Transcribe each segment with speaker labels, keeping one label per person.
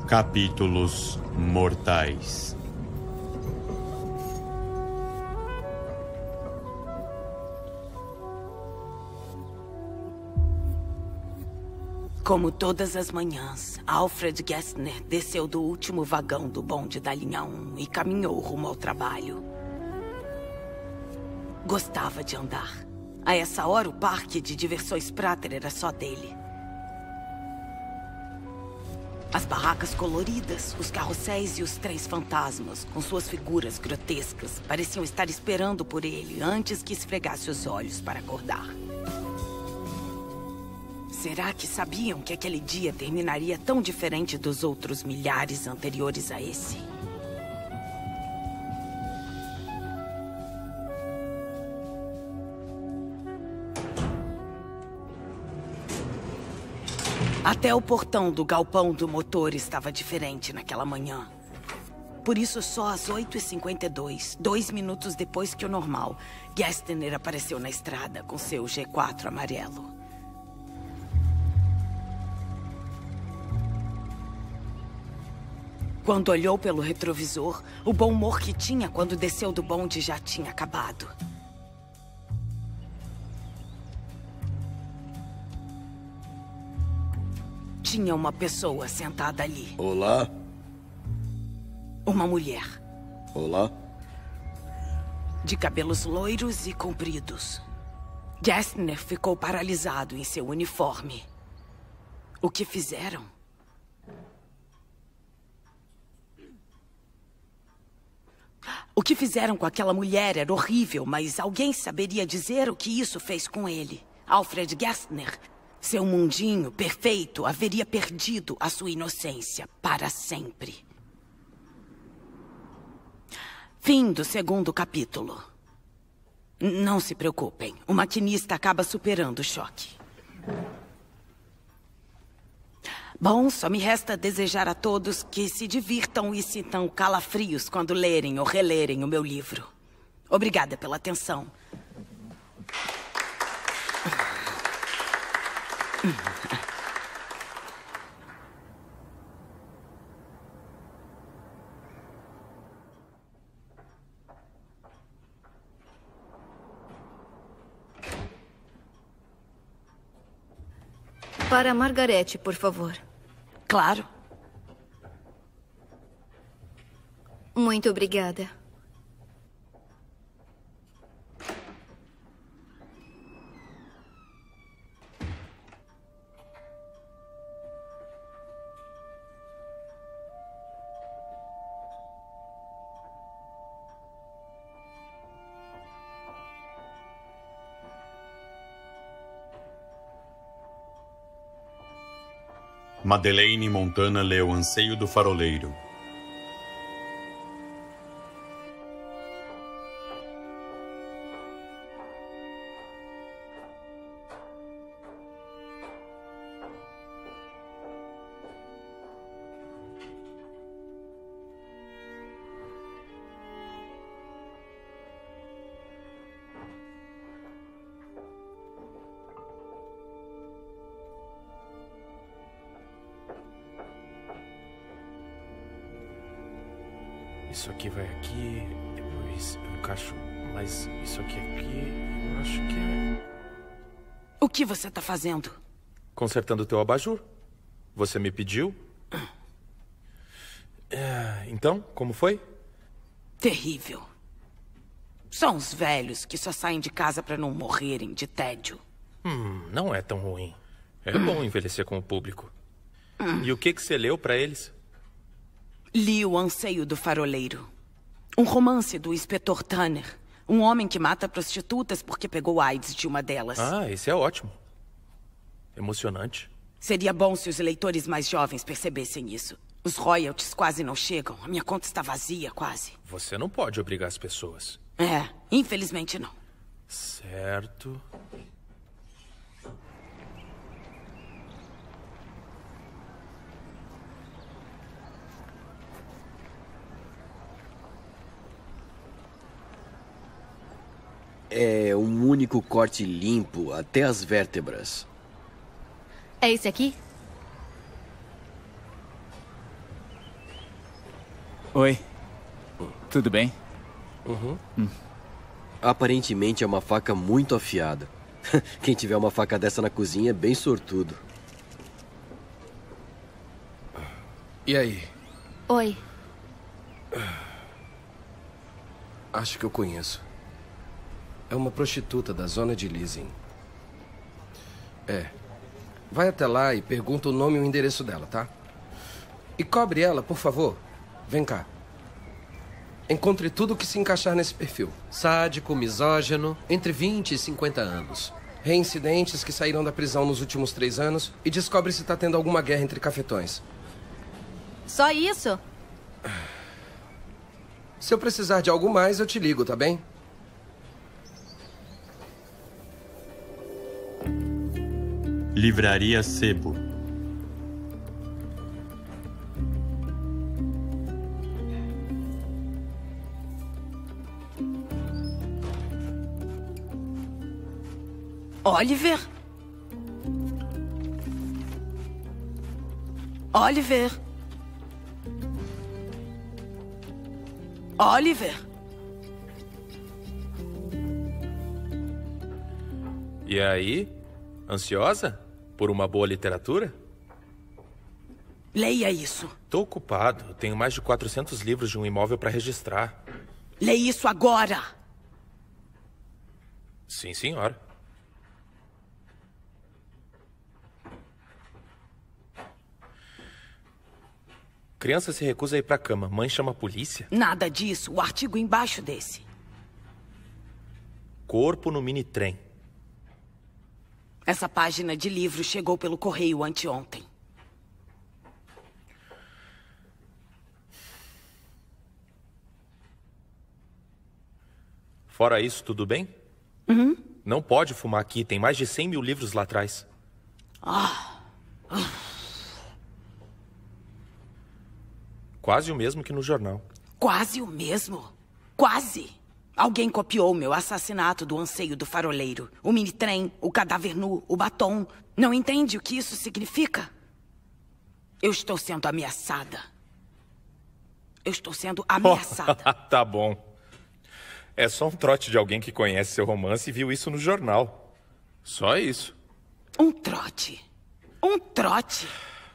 Speaker 1: Capítulos mortais.
Speaker 2: Como todas as manhãs, Alfred Gerstner desceu do último vagão do bonde da linha 1 e caminhou rumo ao trabalho. Gostava de andar. A essa hora, o parque de diversões Prater era só dele. As barracas coloridas, os carrosséis e os trens fantasmas, com suas figuras grotescas, pareciam estar esperando por ele antes que esfregasse os olhos para acordar. Será que sabiam que aquele dia terminaria tão diferente dos outros milhares anteriores a esse? Até o portão do galpão do motor estava diferente naquela manhã. Por isso, só às 8h52, 2 minutos depois que o normal, Gerstner apareceu na estrada com seu G4 amarelo. Quando olhou pelo retrovisor, o bom humor que tinha quando desceu do bonde já tinha acabado. Tinha uma pessoa sentada ali.
Speaker 3: Olá?
Speaker 2: Uma mulher.
Speaker 3: Olá?
Speaker 2: De cabelos loiros e compridos. Gerstner ficou paralisado em seu uniforme. O que fizeram? O que fizeram com aquela mulher era horrível, mas alguém saberia dizer o que isso fez com ele. Alfred Gerstner, seu mundinho perfeito, haveria perdido a sua inocência para sempre. Fim do 2º capítulo. Não se preocupem, o maquinista acaba superando o choque. Bom, só me resta desejar a todos que se divirtam e sintam calafrios quando lerem ou relerem o meu livro. Obrigada pela atenção.
Speaker 4: Para Margarete, por favor.
Speaker 2: Claro.
Speaker 4: Muito obrigada.
Speaker 1: Madeleine Montana leu Anseio do Faroleiro.
Speaker 5: Isso aqui vai aqui, depois eu encaixo mais isso aqui, eu acho que é...
Speaker 2: O que você está fazendo?
Speaker 5: Consertando o teu abajur. Você me pediu. Então, como foi?
Speaker 2: Terrível. São os velhos que só saem de casa para não morrerem de tédio.
Speaker 5: Não é tão ruim. É bom envelhecer com o público. E o que você leu para eles?
Speaker 2: Li O Anseio do Faroleiro. Um romance do inspetor Tanner. Um homem que mata prostitutas porque pegou AIDS de uma delas.
Speaker 5: Ah, esse é ótimo. Emocionante.
Speaker 2: Seria bom se os leitores mais jovens percebessem isso. Os royalties quase não chegam. A minha conta está vazia, quase.
Speaker 5: Você não pode obrigar as pessoas.
Speaker 2: É, infelizmente não.
Speaker 5: Certo.
Speaker 3: É um único corte limpo até as vértebras.
Speaker 4: É esse aqui?
Speaker 6: Oi. Tudo bem?
Speaker 3: Aparentemente é uma faca muito afiada. Quem tiver uma faca dessa na cozinha é bem sortudo.
Speaker 5: E aí?
Speaker 4: Oi.
Speaker 5: Acho que eu conheço. É uma prostituta da zona de Leasing. Vai até lá e pergunta o nome e o endereço dela, tá? E cobre ela, por favor. Vem cá. Encontre tudo que se encaixar nesse perfil.
Speaker 7: Sádico, misógino, entre 20 e 50 anos.
Speaker 5: Reincidentes que saíram da prisão nos últimos 3 anos e descobre se tá tendo alguma guerra entre cafetões.
Speaker 4: Só isso?
Speaker 5: Se eu precisar de algo mais, eu te ligo, tá bem?
Speaker 1: Livraria Sebo.
Speaker 2: Oliver? Oliver? Oliver?
Speaker 5: E aí? Ansiosa? Por uma boa literatura?
Speaker 2: Leia isso.
Speaker 5: Tô ocupado. Tenho mais de 400 livros de um imóvel para registrar.
Speaker 2: Leia isso agora.
Speaker 5: Sim, senhora. Criança se recusa a ir pra cama. Mãe chama a polícia?
Speaker 2: Nada disso. O artigo embaixo desse.
Speaker 5: Corpo no mini-trem.
Speaker 2: Essa página de livro chegou pelo correio anteontem.
Speaker 5: Fora isso, tudo bem? Não pode fumar aqui. Tem mais de 100 mil livros lá atrás. Quase o mesmo que no jornal.
Speaker 2: Quase o mesmo. Quase. Alguém copiou meu assassinato do anseio do faroleiro. O mini-trem, o cadáver nu, o batom. Não entende o que isso significa? Eu estou sendo ameaçada. Eu estou sendo ameaçada.
Speaker 5: Tá bom. É só um trote de alguém que conhece seu romance e viu isso no jornal. Só isso.
Speaker 2: Um trote. Um trote.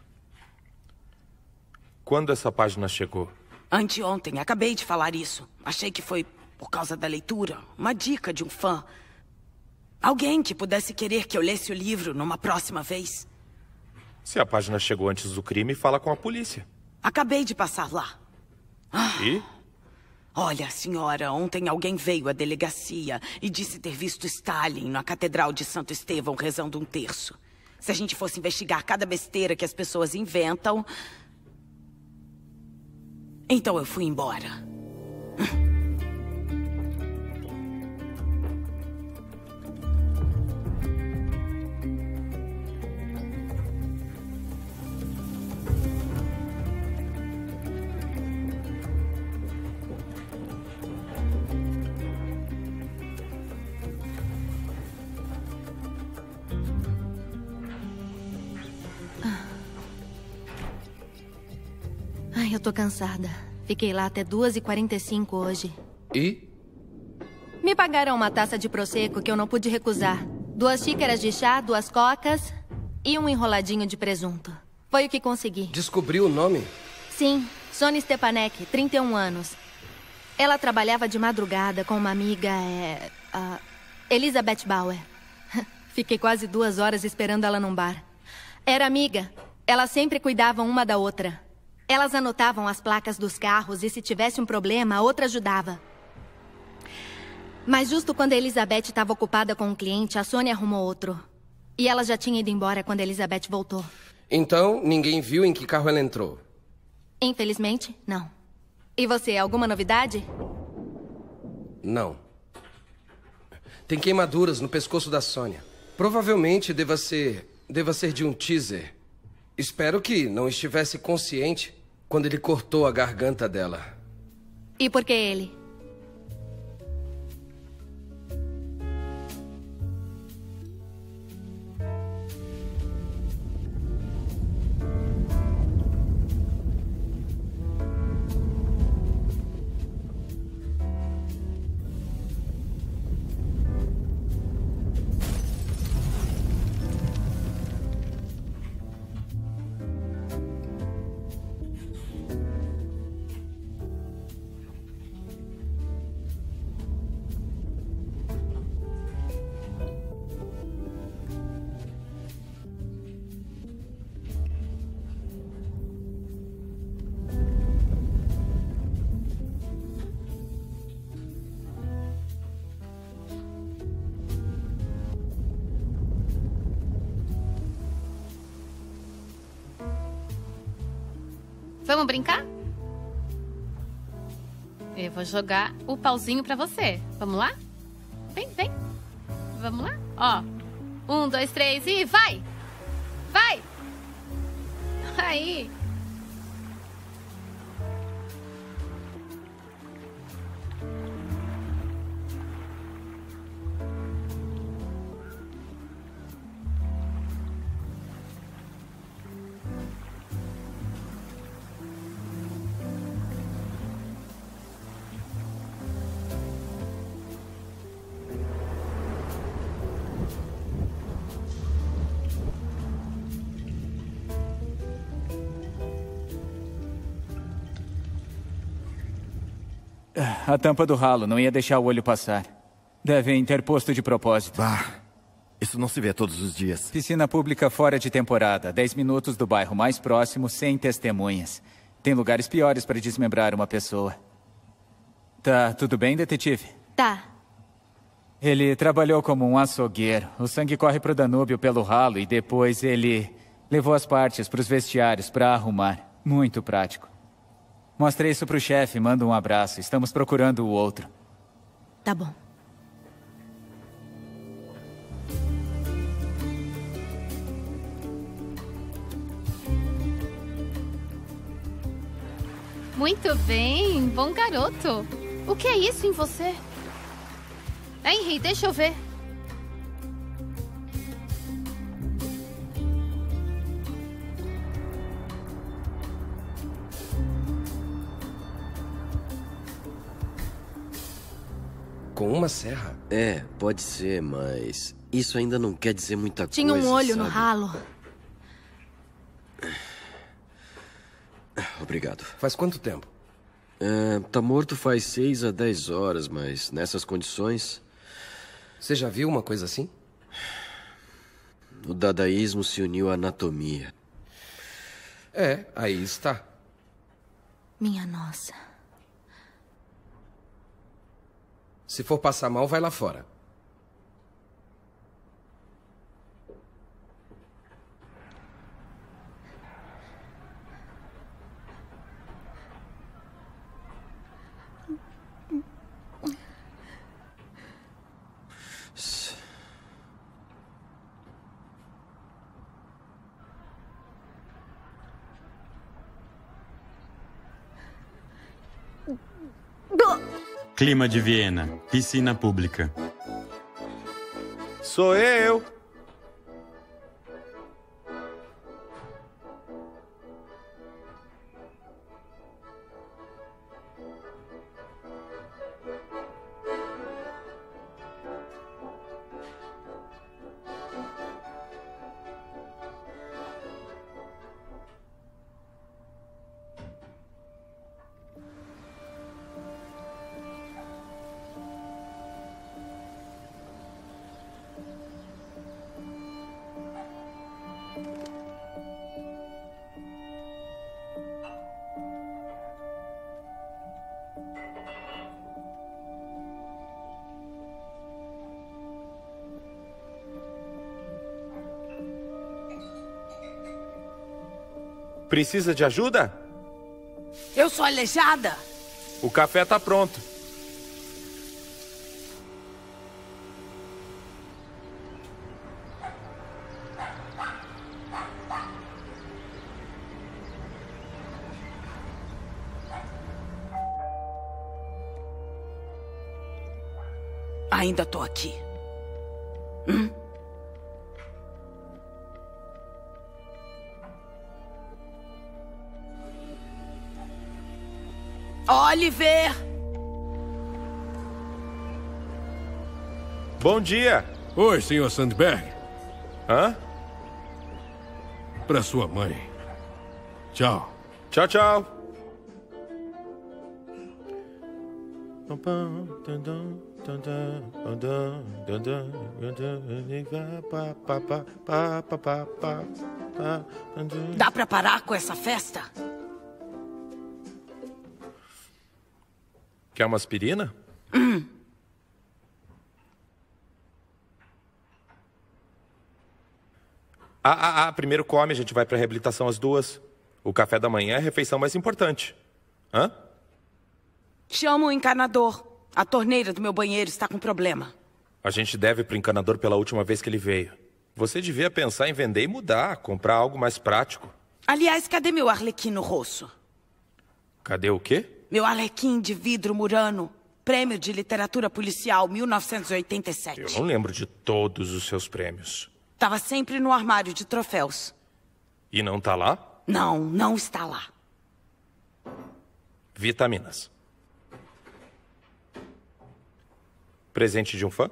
Speaker 5: Quando essa página chegou?
Speaker 2: Anteontem, acabei de falar isso. Achei que foi por causa da leitura. Uma dica de um fã. Alguém que pudesse querer que eu lesse o livro numa próxima vez.
Speaker 5: Se a página chegou antes do crime, fala com a polícia.
Speaker 2: Acabei de passar lá.
Speaker 5: E?
Speaker 2: Olha, senhora, ontem alguém veio à delegacia e disse ter visto Stalin na Catedral de Santo Estevão rezando um terço. Se a gente fosse investigar cada besteira que as pessoas inventam... Então eu fui embora.
Speaker 4: Ai, eu tô cansada. Fiquei lá até 2h45 hoje.
Speaker 5: E?
Speaker 4: Me pagaram uma taça de prosecco que eu não pude recusar. 2 xícaras de chá, 2 cocas e um enroladinho de presunto. Foi o que consegui.
Speaker 5: Descobriu o nome?
Speaker 4: Sim, Sônia Stepanek, 31 anos. Ela trabalhava de madrugada com uma amiga, Elizabeth Bauer. Fiquei quase 2 horas esperando ela num bar. Era amiga. Elas sempre cuidavam uma da outra. Elas anotavam as placas dos carros e se tivesse um problema, a outra ajudava. Mas justo quando a Elizabeth estava ocupada com um cliente, a Sônia arrumou outro. E ela já tinha ido embora quando a Elizabeth voltou.
Speaker 5: Então, ninguém viu em que carro ela entrou?
Speaker 4: Infelizmente, não. E você, alguma novidade?
Speaker 5: Não. Tem queimaduras no pescoço da Sônia. Provavelmente deva ser de um teaser. Espero que não estivesse consciente quando ele cortou a garganta dela.
Speaker 4: E por que ele?
Speaker 8: Vamos brincar? Eu vou jogar o pauzinho pra você. Vamos lá? Vem, vem. Vamos lá? Ó. 1, 2, 3 e vai! Vai! Aí.
Speaker 6: A tampa do ralo não ia deixar o olho passar. Devem ter posto de propósito.
Speaker 9: Bah, isso não se vê todos os dias.
Speaker 6: Piscina pública fora de temporada. 10 minutos do bairro mais próximo, sem testemunhas. Tem lugares piores para desmembrar uma pessoa. Tá tudo bem, detetive?
Speaker 4: Tá.
Speaker 6: Ele trabalhou como um açougueiro. O sangue corre pro Danúbio pelo ralo e depois ele levou as partes pros vestiários para arrumar. Muito prático. Mostrei isso pro chefe, manda um abraço. Estamos procurando o outro.
Speaker 4: Tá bom.
Speaker 8: Muito bem, bom garoto. O que é isso em você? Henry, deixa eu ver.
Speaker 5: Com uma serra?
Speaker 3: É, pode ser, mas isso ainda não quer dizer muita
Speaker 4: Tinha
Speaker 3: coisa,
Speaker 4: um olho
Speaker 3: sabe?
Speaker 4: no ralo.
Speaker 3: Obrigado.
Speaker 5: Faz quanto tempo?
Speaker 3: Tá morto faz 6 a 10 horas, mas nessas condições...
Speaker 5: Você já viu uma coisa assim?
Speaker 3: O dadaísmo se uniu à anatomia.
Speaker 5: É, aí está.
Speaker 4: Minha nossa.
Speaker 5: Se for passar mal, vai lá fora.
Speaker 1: Clima de Viena. Piscina pública.
Speaker 10: Sou eu. Precisa de ajuda?
Speaker 2: Eu sou aleijada.
Speaker 10: O café tá pronto.
Speaker 2: Ainda tô aqui. Oliver!
Speaker 10: Bom dia.
Speaker 11: Oi, Sr. Sandberg.
Speaker 10: Hã?
Speaker 11: Para sua mãe. Tchau.
Speaker 10: Tchau, tchau.
Speaker 2: Dá pra parar com essa festa?
Speaker 10: Quer uma aspirina? Primeiro come, a gente vai pra reabilitação às 2. O café da manhã é a refeição mais importante. Hã?
Speaker 2: Chama o encanador. A torneira do meu banheiro está com problema.
Speaker 10: A gente deve pro encanador pela última vez que ele veio. Você devia pensar em vender e mudar, comprar algo mais prático.
Speaker 2: Aliás, cadê meu arlequino rosso?
Speaker 10: Cadê o quê?
Speaker 2: Meu arlequim de vidro murano. Prêmio de Literatura Policial, 1987.
Speaker 10: Eu não lembro de todos os seus prêmios.
Speaker 2: Estava sempre no armário de troféus.
Speaker 10: E não tá lá?
Speaker 2: Não, não está lá.
Speaker 10: Vitaminas. Presente de um fã?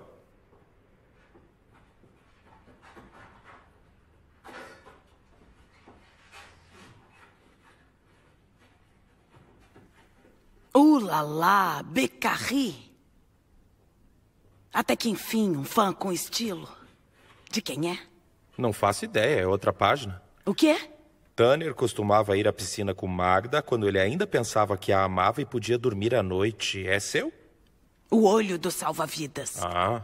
Speaker 2: Lá, Beccari. Até que enfim, um fã com estilo. De quem é?
Speaker 10: Não faço ideia, é outra página.
Speaker 2: O quê?
Speaker 10: Tanner costumava ir à piscina com Magda quando ele ainda pensava que a amava e podia dormir à noite. É seu?
Speaker 2: O olho do salva-vidas.
Speaker 10: Ah.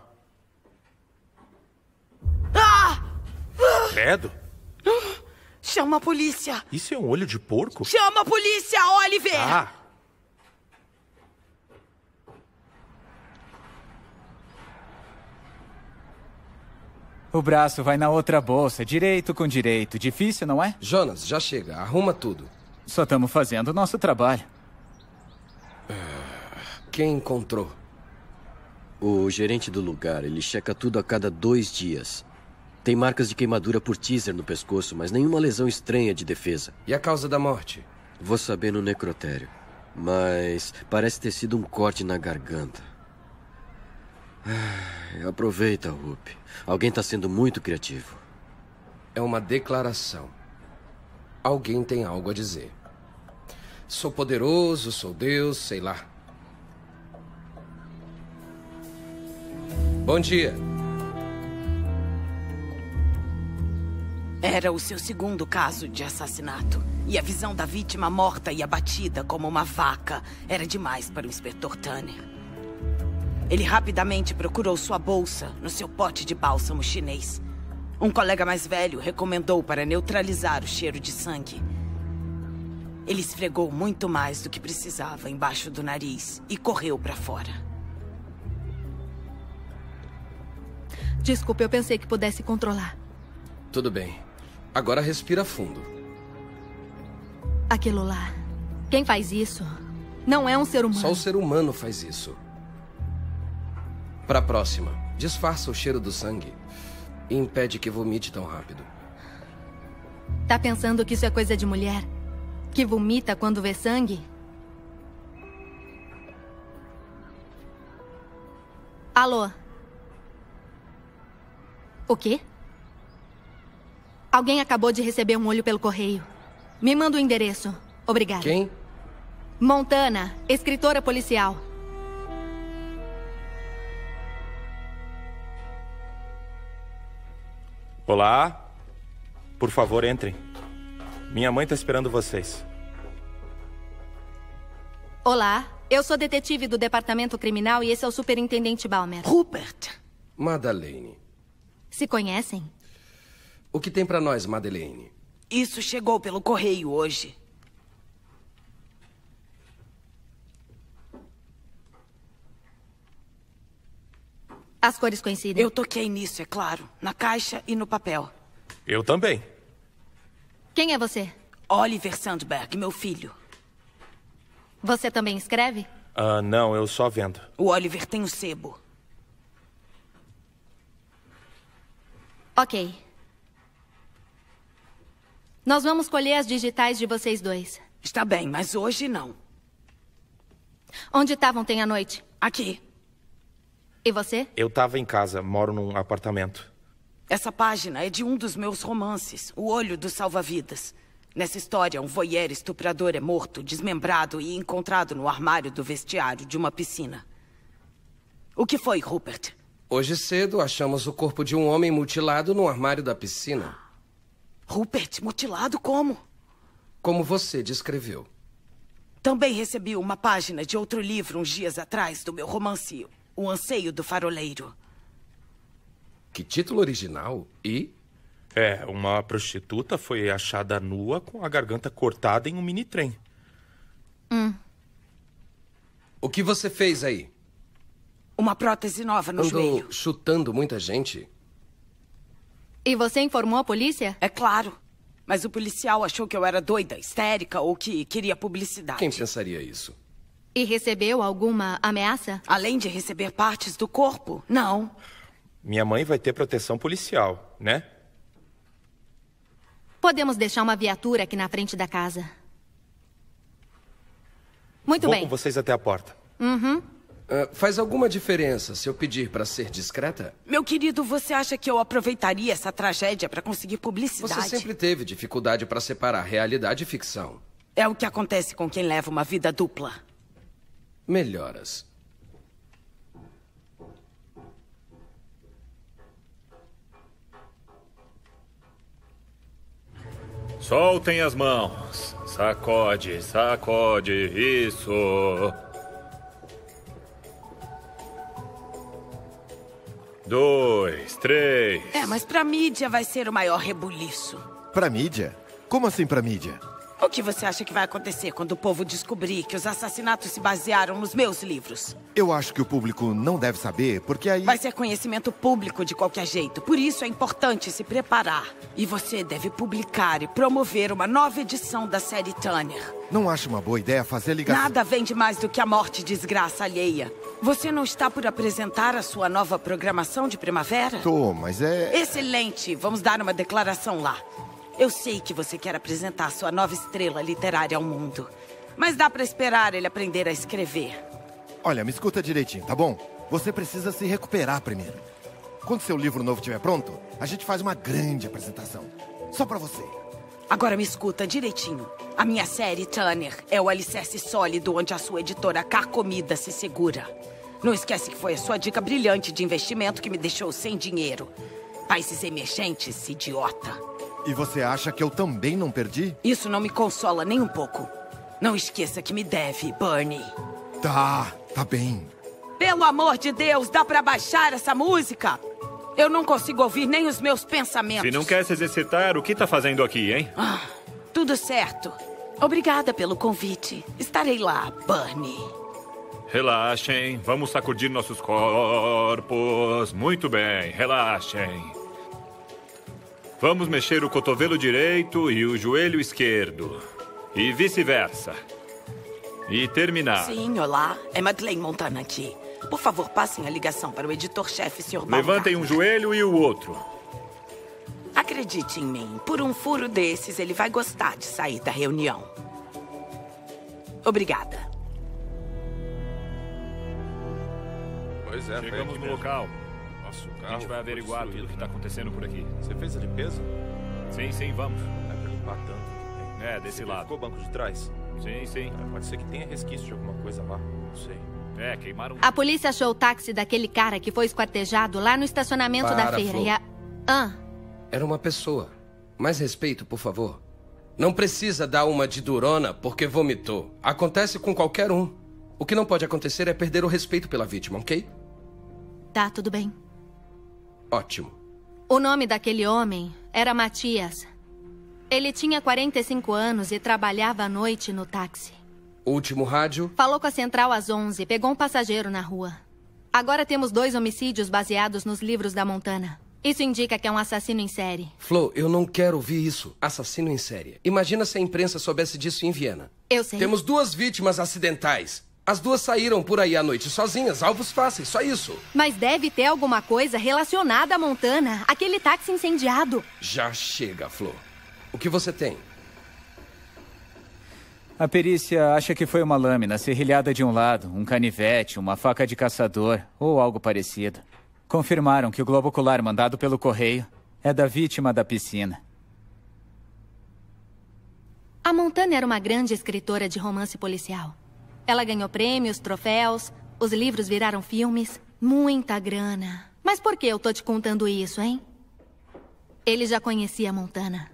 Speaker 2: Ah!
Speaker 10: Credo.
Speaker 2: Chama a polícia.
Speaker 10: Isso é um olho de porco?
Speaker 2: Chama a polícia, Oliver!
Speaker 10: Ah!
Speaker 6: O braço vai na outra bolsa, direito com direito. Difícil, não é?
Speaker 5: Jonas, já chega. Arruma tudo.
Speaker 6: Só estamos fazendo o nosso trabalho.
Speaker 5: Quem encontrou?
Speaker 3: O gerente do lugar. Ele checa tudo a cada 2 dias. Tem marcas de queimadura por teaser no pescoço, mas nenhuma lesão estranha de defesa.
Speaker 5: E a causa da morte?
Speaker 3: Vou saber no necrotério. Mas parece ter sido um corte na garganta. Aproveita, Rupe. Alguém está sendo muito criativo.
Speaker 5: É uma declaração. Alguém tem algo a dizer. Sou poderoso, sou Deus, sei lá. Bom dia.
Speaker 2: Era o seu segundo caso de assassinato. E a visão da vítima morta e abatida como uma vaca era demais para o inspetor Tanner. Ele rapidamente procurou sua bolsa no seu pote de bálsamo chinês. Um colega mais velho recomendou para neutralizar o cheiro de sangue. Ele esfregou muito mais do que precisava embaixo do nariz e correu para fora.
Speaker 4: Desculpe, eu pensei que pudesse controlar.
Speaker 5: Tudo bem. Agora respira fundo.
Speaker 4: Aquilo lá. Quem faz isso não é um ser humano.
Speaker 5: Só o ser humano faz isso. Para a próxima, disfarça o cheiro do sangue e impede que vomite tão rápido.
Speaker 4: Tá pensando que isso é coisa de mulher? Que vomita quando vê sangue? Alô? O quê? Alguém acabou de receber um olho pelo correio. Me manda o endereço. Obrigada.
Speaker 5: Quem?
Speaker 4: Montana, escritora policial.
Speaker 10: Olá. Por favor, entrem. Minha mãe está esperando vocês.
Speaker 4: Olá, eu sou detetive do Departamento Criminal e esse é o Superintendente Balmer.
Speaker 2: Rupert.
Speaker 5: Madeleine.
Speaker 4: Se conhecem?
Speaker 5: O que tem para nós, Madeleine?
Speaker 2: Isso chegou pelo correio hoje.
Speaker 4: As cores coincidem?
Speaker 2: Eu toquei nisso, é claro. Na caixa e no papel.
Speaker 10: Eu também.
Speaker 4: Quem é você?
Speaker 2: Oliver Sandberg, meu filho.
Speaker 4: Você também escreve?
Speaker 10: Não, eu só vendo.
Speaker 2: O Oliver tem o sebo.
Speaker 4: Ok. Nós vamos colher as digitais de vocês dois.
Speaker 2: Está bem, mas hoje não.
Speaker 4: Onde estavam ontem à noite?
Speaker 2: Aqui.
Speaker 4: E você?
Speaker 10: Eu estava em casa, moro num apartamento.
Speaker 2: Essa página é de um dos meus romances, O Olho do Salva-Vidas. Nessa história, um voyeur estuprador é morto, desmembrado e encontrado no armário do vestiário de uma piscina. O que foi, Rupert?
Speaker 5: Hoje cedo, achamos o corpo de um homem mutilado no armário da piscina.
Speaker 2: Rupert, mutilado como?
Speaker 5: Como você descreveu.
Speaker 2: Também recebi uma página de outro livro uns dias atrás do meu romance, O Anseio do Faroleiro.
Speaker 5: Que título original? E?
Speaker 10: Uma prostituta foi achada nua com a garganta cortada em um mini-trem.
Speaker 5: O que você fez aí?
Speaker 2: Uma prótese nova no joelho.
Speaker 5: Andou chutando muita gente?
Speaker 4: E você informou a polícia?
Speaker 2: É claro. Mas o policial achou que eu era doida, histérica ou que queria publicidade.
Speaker 5: Quem pensaria isso?
Speaker 4: E recebeu alguma ameaça?
Speaker 2: Além de receber partes do corpo, não.
Speaker 10: Minha mãe vai ter proteção policial, né?
Speaker 4: Podemos deixar uma viatura aqui na frente da casa. Muito bem.
Speaker 10: Vou com vocês até a porta.
Speaker 5: Faz alguma diferença se eu pedir para ser discreta?
Speaker 2: Meu querido, você acha que eu aproveitaria essa tragédia para conseguir publicidade?
Speaker 5: Você sempre teve dificuldade para separar realidade e ficção.
Speaker 2: É o que acontece com quem leva uma vida dupla.
Speaker 5: Melhoras.
Speaker 12: Soltem as mãos. Sacode, sacode. Isso. Dois, três.
Speaker 2: Mas pra mídia vai ser o maior rebuliço.
Speaker 9: Pra mídia? Como assim pra mídia?
Speaker 2: O que você acha que vai acontecer quando o povo descobrir que os assassinatos se basearam nos meus livros?
Speaker 9: Eu acho que o público não deve saber, porque aí...
Speaker 2: Vai ser conhecimento público de qualquer jeito. Por isso é importante se preparar. E você deve publicar e promover uma nova edição da série Turner.
Speaker 9: Não acho uma boa ideia fazer ligação...
Speaker 2: Nada vende mais do que a morte e desgraça alheia. Você não está por apresentar a sua nova programação de primavera?
Speaker 9: Tô, mas é...
Speaker 2: Excelente! Vamos dar uma declaração lá. Eu sei que você quer apresentar sua nova estrela literária ao mundo. Mas dá pra esperar ele aprender a escrever.
Speaker 9: Olha, me escuta direitinho, tá bom? Você precisa se recuperar primeiro. Quando seu livro novo estiver pronto, a gente faz uma grande apresentação. Só pra você.
Speaker 2: Agora me escuta direitinho. A minha série Turner é o alicerce sólido onde a sua editora carcomida se segura. Não esquece que foi a sua dica brilhante de investimento que me deixou sem dinheiro. Países emergentes, idiota.
Speaker 9: E você acha que eu também não perdi?
Speaker 2: Isso não me consola nem um pouco. Não esqueça que me deve, Bernie.
Speaker 9: Tá bem.
Speaker 2: Pelo amor de Deus, dá pra baixar essa música? Eu não consigo ouvir nem os meus pensamentos.
Speaker 12: Se não quer se exercitar, o que tá fazendo aqui, hein?
Speaker 2: Tudo certo. Obrigada pelo convite. Estarei lá, Bernie.
Speaker 12: Relaxem, vamos sacudir nossos corpos. Muito bem, relaxem. Vamos mexer o cotovelo direito e o joelho esquerdo. E vice-versa. E terminar.
Speaker 2: Sim, olá. É Madeleine Montana aqui. Por favor, passem a ligação para o editor-chefe, Sr. Baumgartner.
Speaker 12: Levantem um joelho e o outro.
Speaker 2: Acredite em mim. Por um furo desses, ele vai gostar de sair da reunião. Obrigada.
Speaker 10: Pois é,
Speaker 12: chegamos no local.
Speaker 10: Nossa, o carro
Speaker 12: a gente vai averiguar tudo o que está acontecendo por aqui.
Speaker 10: Você fez a limpeza?
Speaker 12: Sim, vamos.
Speaker 10: É pra limpar tanto.
Speaker 12: Desse lado.
Speaker 10: Ficou o banco de trás?
Speaker 12: Sim.
Speaker 10: Pode ser que tenha resquício de alguma coisa lá. Não sei.
Speaker 12: Queimaram...
Speaker 4: A polícia achou o táxi daquele cara que foi esquartejado lá no estacionamento da feira.
Speaker 5: Flor. Era uma pessoa. Mais respeito, por favor. Não precisa dar uma de durona porque vomitou. Acontece com qualquer um. O que não pode acontecer é perder o respeito pela vítima, ok?
Speaker 4: Tá, tudo bem.
Speaker 5: Ótimo.
Speaker 4: O nome daquele homem era Matias. Ele tinha 45 anos e trabalhava à noite no táxi.
Speaker 5: Último rádio.
Speaker 4: Falou com a central às 11, pegou um passageiro na rua. Agora temos 2 homicídios baseados nos livros da Montana. Isso indica que é um assassino em série.
Speaker 5: Flo, eu não quero ouvir isso. Assassino em série. Imagina se a imprensa soubesse disso em Viena.
Speaker 4: Eu sei.
Speaker 5: Temos 2 vítimas acidentais. As 2 saíram por aí à noite sozinhas, alvos fáceis, só isso.
Speaker 4: Mas deve ter alguma coisa relacionada a Montana. Aquele táxi incendiado.
Speaker 5: Já chega, Flo. O que você tem?
Speaker 6: A perícia acha que foi uma lâmina serrilhada de um lado, um canivete, uma faca de caçador ou algo parecido. Confirmaram que o globo ocular mandado pelo correio é da vítima da piscina.
Speaker 4: A Montana era uma grande escritora de romance policial. Ela ganhou prêmios, troféus, os livros viraram filmes. Muita grana. Mas por que eu tô te contando isso, hein? Ele já conhecia a Montana.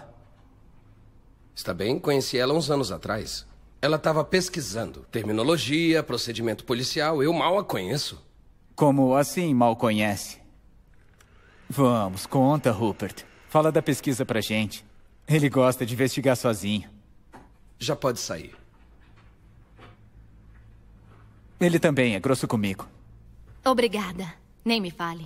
Speaker 5: Está bem, conheci ela uns anos atrás. Ela estava pesquisando terminologia, procedimento policial. Eu mal a conheço.
Speaker 6: Como assim mal conhece? Vamos, conta, Rupert. Fala da pesquisa pra gente. Ele gosta de investigar sozinho.
Speaker 5: Já pode sair.
Speaker 6: Ele também é grosso comigo.
Speaker 4: Obrigada. Nem me fale.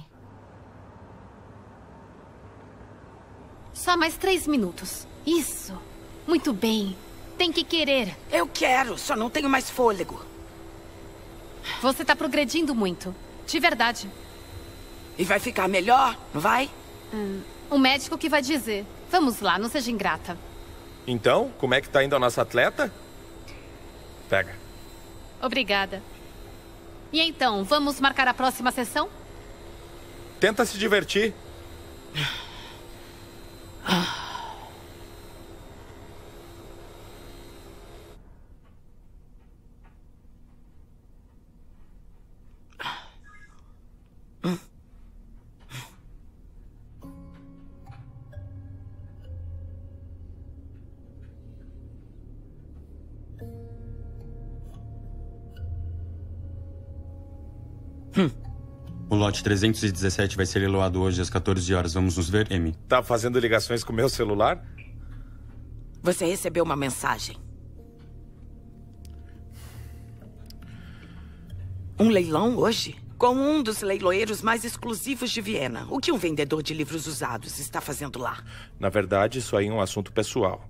Speaker 8: Só mais 3 minutos. Isso. Muito bem. Tem que querer.
Speaker 2: Eu quero, só não tenho mais fôlego.
Speaker 8: Você tá progredindo muito. De verdade.
Speaker 2: E vai ficar melhor, não vai?
Speaker 8: O médico que vai dizer. Vamos lá, não seja ingrata.
Speaker 10: Então, como é que tá indo a nossa atleta? Pega.
Speaker 8: Obrigada. E então, vamos marcar a próxima sessão?
Speaker 10: Tenta se divertir.
Speaker 1: O lote 317 vai ser leiloado hoje às 14 horas. Vamos nos ver, Amy?
Speaker 10: Tá fazendo ligações com o meu celular?
Speaker 2: Você recebeu uma mensagem. Um leilão hoje? Com um dos leiloeiros mais exclusivos de Viena. O que um vendedor de livros usados está fazendo lá?
Speaker 10: Na verdade, isso aí é um assunto pessoal.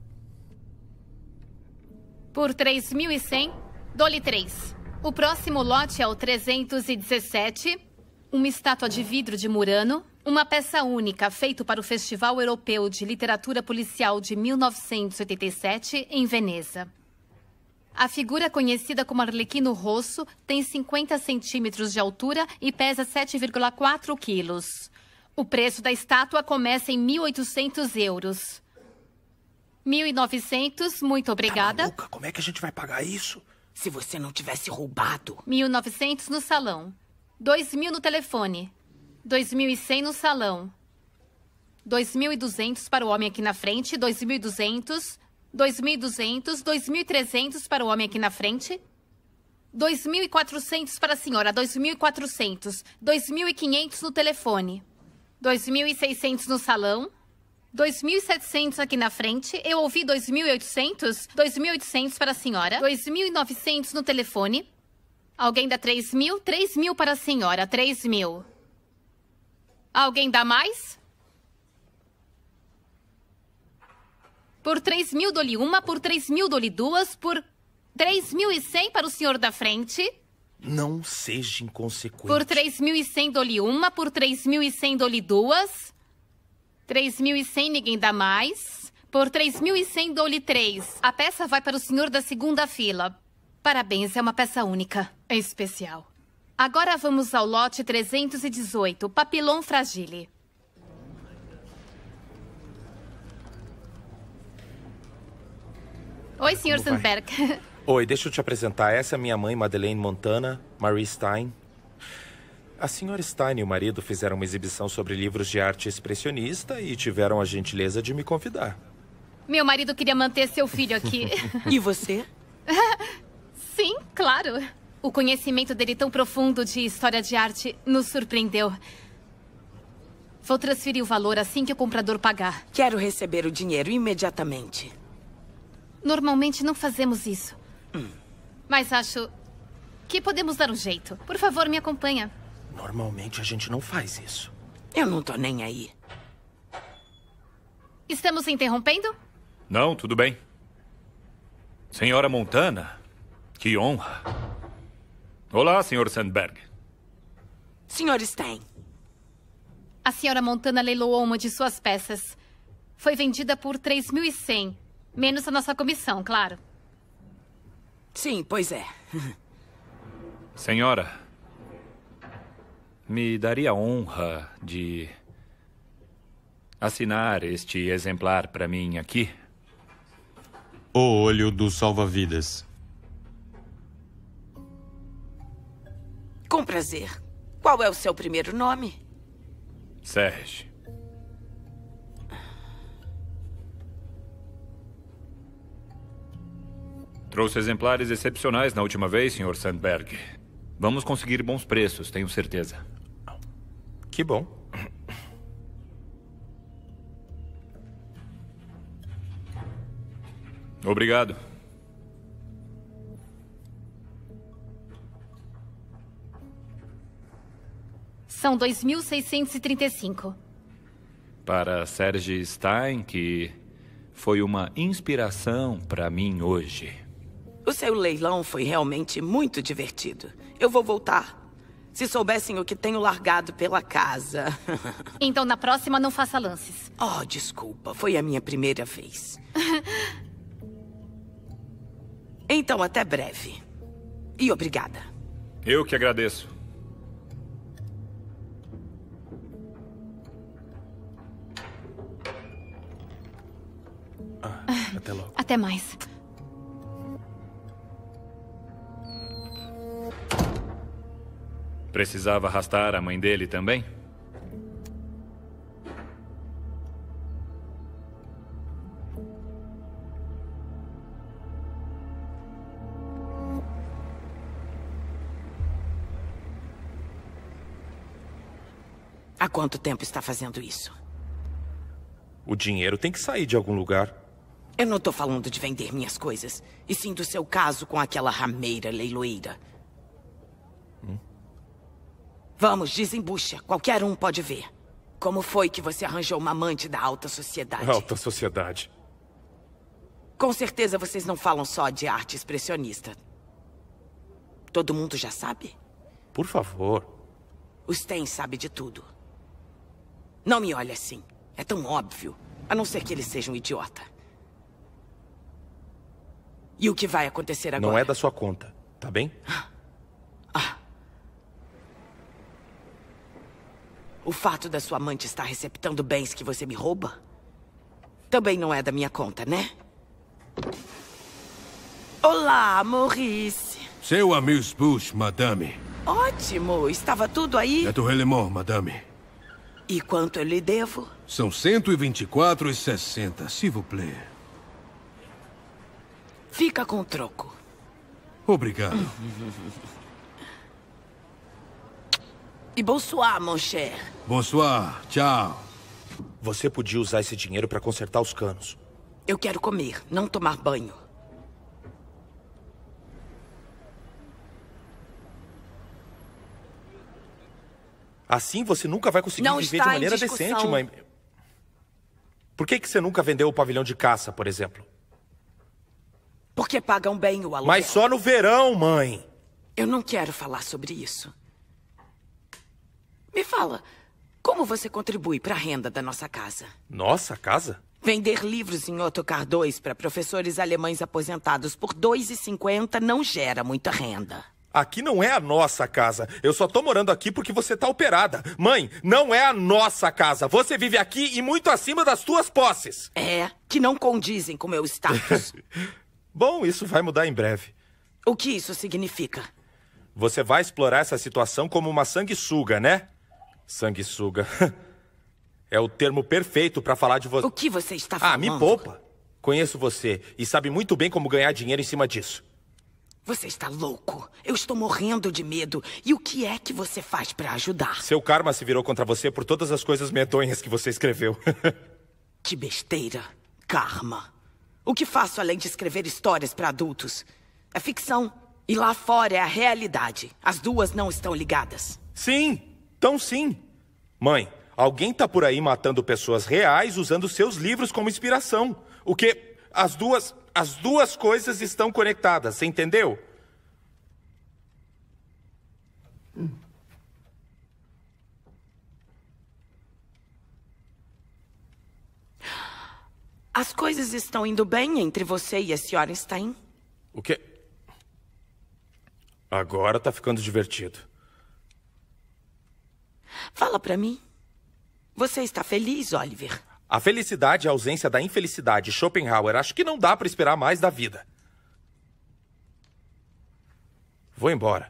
Speaker 8: Por 3.100, dou-lhe 3. O próximo lote é o 317, uma estátua de vidro de Murano, uma peça única feita para o Festival Europeu de Literatura Policial de 1987, em Veneza. A figura, conhecida como Arlequino Rosso, tem 50 centímetros de altura e pesa 7,4 quilos. O preço da estátua começa em 1.800 euros. 1.900, muito obrigada.
Speaker 10: Tá maluca? Como é que a gente vai pagar isso?
Speaker 2: Se você não tivesse roubado.
Speaker 8: 1.900 no salão. 2.000 no telefone. 2.100 no salão. 2.200 para o homem aqui na frente. 2.200. 2.200. 2.300 para o homem aqui na frente. 2.400 para a senhora. 2.400. 2.500 no telefone. 2.600 no salão. 2.700 aqui na frente. Eu ouvi 2.800. 2.800 para a senhora. 2.900 no telefone. Alguém dá 3.000? 3.000 para a senhora. 3.000. Alguém dá mais? Por 3.000 dou-lhe uma. Por 3.000 dou-lhe duas. Por 3.100 para o senhor da frente.
Speaker 10: Não seja inconsequente.
Speaker 8: Por 3.100 dou-lhe uma. Por 3.100 dou-lhe duas. 3.100 ninguém dá mais. Por 3.100 dou-lhe 3. A peça vai para o senhor da segunda fila. Parabéns, é uma peça única. É especial. Agora vamos ao lote 318, Papillon Fragile. Oi, Sr. Sandberg.
Speaker 10: Oi, deixa eu te apresentar. Essa é minha mãe, Madeleine Montana, Marie Stein. A senhora Stein e o marido fizeram uma exibição sobre livros de arte expressionista e tiveram a gentileza de me convidar.
Speaker 8: Meu marido queria manter seu filho aqui.
Speaker 2: E você?
Speaker 8: Sim, claro. O conhecimento dele tão profundo de história de arte nos surpreendeu. Vou transferir o valor assim que o comprador pagar.
Speaker 2: Quero receber o dinheiro imediatamente.
Speaker 8: Normalmente não fazemos isso. Mas acho que podemos dar um jeito. Por favor, me acompanha.
Speaker 10: Normalmente a gente não faz isso.
Speaker 2: Eu não tô nem aí.
Speaker 8: Estamos interrompendo?
Speaker 12: Não, tudo bem. Senhora Montana, que honra. Olá, Sr. Sandberg.
Speaker 2: Sr. Stein.
Speaker 8: A senhora Montana leiloou uma de suas peças. Foi vendida por 3.100. Menos a nossa comissão, claro.
Speaker 2: Sim, pois é.
Speaker 12: Senhora, me daria a honra de assinar este exemplar para mim aqui?
Speaker 1: O olho do salva-vidas.
Speaker 2: Com prazer. Qual é o seu primeiro nome?
Speaker 12: Serge. Trouxe exemplares excepcionais na última vez, Sr. Sandberg. Vamos conseguir bons preços, tenho certeza.
Speaker 10: Que bom.
Speaker 12: Obrigado.
Speaker 8: São 2.635.
Speaker 12: Para Serge Stein, que foi uma inspiração para mim hoje.
Speaker 2: O seu leilão foi realmente muito divertido. Eu vou voltar. Se soubessem o que tenho largado pela casa.
Speaker 8: Então, na próxima, não faça lances.
Speaker 2: Oh, desculpa. Foi a minha primeira vez. Então, até breve. E obrigada.
Speaker 12: Eu que agradeço.
Speaker 10: Até logo.
Speaker 8: Até mais.
Speaker 12: Precisava arrastar a mãe dele também?
Speaker 2: Há quanto tempo está fazendo isso?
Speaker 10: O dinheiro tem que sair de algum lugar.
Speaker 2: Eu não tô falando de vender minhas coisas, e sim do seu caso com aquela rameira leiloeira. Vamos, desembucha. Qualquer um pode ver. Como foi que você arranjou uma amante da alta sociedade?
Speaker 10: Alta sociedade.
Speaker 2: Com certeza vocês não falam só de arte expressionista. Todo mundo já sabe?
Speaker 10: Por favor.
Speaker 2: O Stein sabe de tudo. Não me olhe assim. É tão óbvio. A não ser que ele seja um idiota. E o que vai acontecer agora?
Speaker 10: Não é da sua conta, tá bem?
Speaker 2: O fato da sua amante estar receptando bens que você me rouba também não é da minha conta, né? Olá, Maurice.
Speaker 11: Seu amuse-bouche, madame.
Speaker 2: Ótimo. Estava tudo aí?
Speaker 11: É do Relemont, madame.
Speaker 2: E quanto eu lhe devo?
Speaker 11: São 124,60, s'il vous plaît.
Speaker 2: Fica com o troco.
Speaker 11: Obrigado.
Speaker 2: E bonsoir, mon cher.
Speaker 11: Bonsoir. Tchau.
Speaker 10: Você podia usar esse dinheiro para consertar os canos.
Speaker 2: Eu quero comer, não tomar banho.
Speaker 10: Assim você nunca vai conseguir
Speaker 2: Não
Speaker 10: viver
Speaker 2: está
Speaker 10: de maneira
Speaker 2: em discussão.
Speaker 10: decente, mãe. Por que você nunca vendeu o pavilhão de caça, por exemplo?
Speaker 2: Porque pagam bem o aluguel.
Speaker 10: Mas só no verão, mãe.
Speaker 2: Eu não quero falar sobre isso. Me fala, como você contribui para a renda da nossa casa?
Speaker 10: Nossa casa?
Speaker 2: Vender livros em Autocar 2 para professores alemães aposentados por R$ 2,50 não gera muita renda.
Speaker 10: Aqui não é a nossa casa. Eu só tô morando aqui porque você tá operada. Mãe, não é a nossa casa. Você vive aqui e muito acima das tuas posses.
Speaker 2: É, que não condizem com meu status.
Speaker 10: Bom, isso vai mudar em breve.
Speaker 2: O que isso significa?
Speaker 10: Você vai explorar essa situação como uma sanguessuga, né? Sanguessuga. É o termo perfeito pra falar de você.
Speaker 2: O que você está falando?
Speaker 10: Me poupa. Conheço você e sabe muito bem como ganhar dinheiro em cima disso.
Speaker 2: Você está louco. Eu estou morrendo de medo. E o que é que você faz pra ajudar?
Speaker 10: Seu karma se virou contra você por todas as coisas medonhas que você escreveu.
Speaker 2: Que besteira. Karma. O que faço além de escrever histórias pra adultos? É ficção. E lá fora é a realidade. As duas não estão ligadas.
Speaker 10: Sim. Então sim. Mãe, alguém tá por aí matando pessoas reais usando seus livros como inspiração. O que... As duas coisas estão conectadas, você entendeu?
Speaker 2: As coisas estão indo bem entre você e a senhora Stein?
Speaker 10: O quê? Agora tá ficando divertido.
Speaker 2: Fala pra mim. Você está feliz, Oliver?
Speaker 10: A felicidade é a ausência da infelicidade. Schopenhauer, acho que não dá pra esperar mais da vida. Vou embora.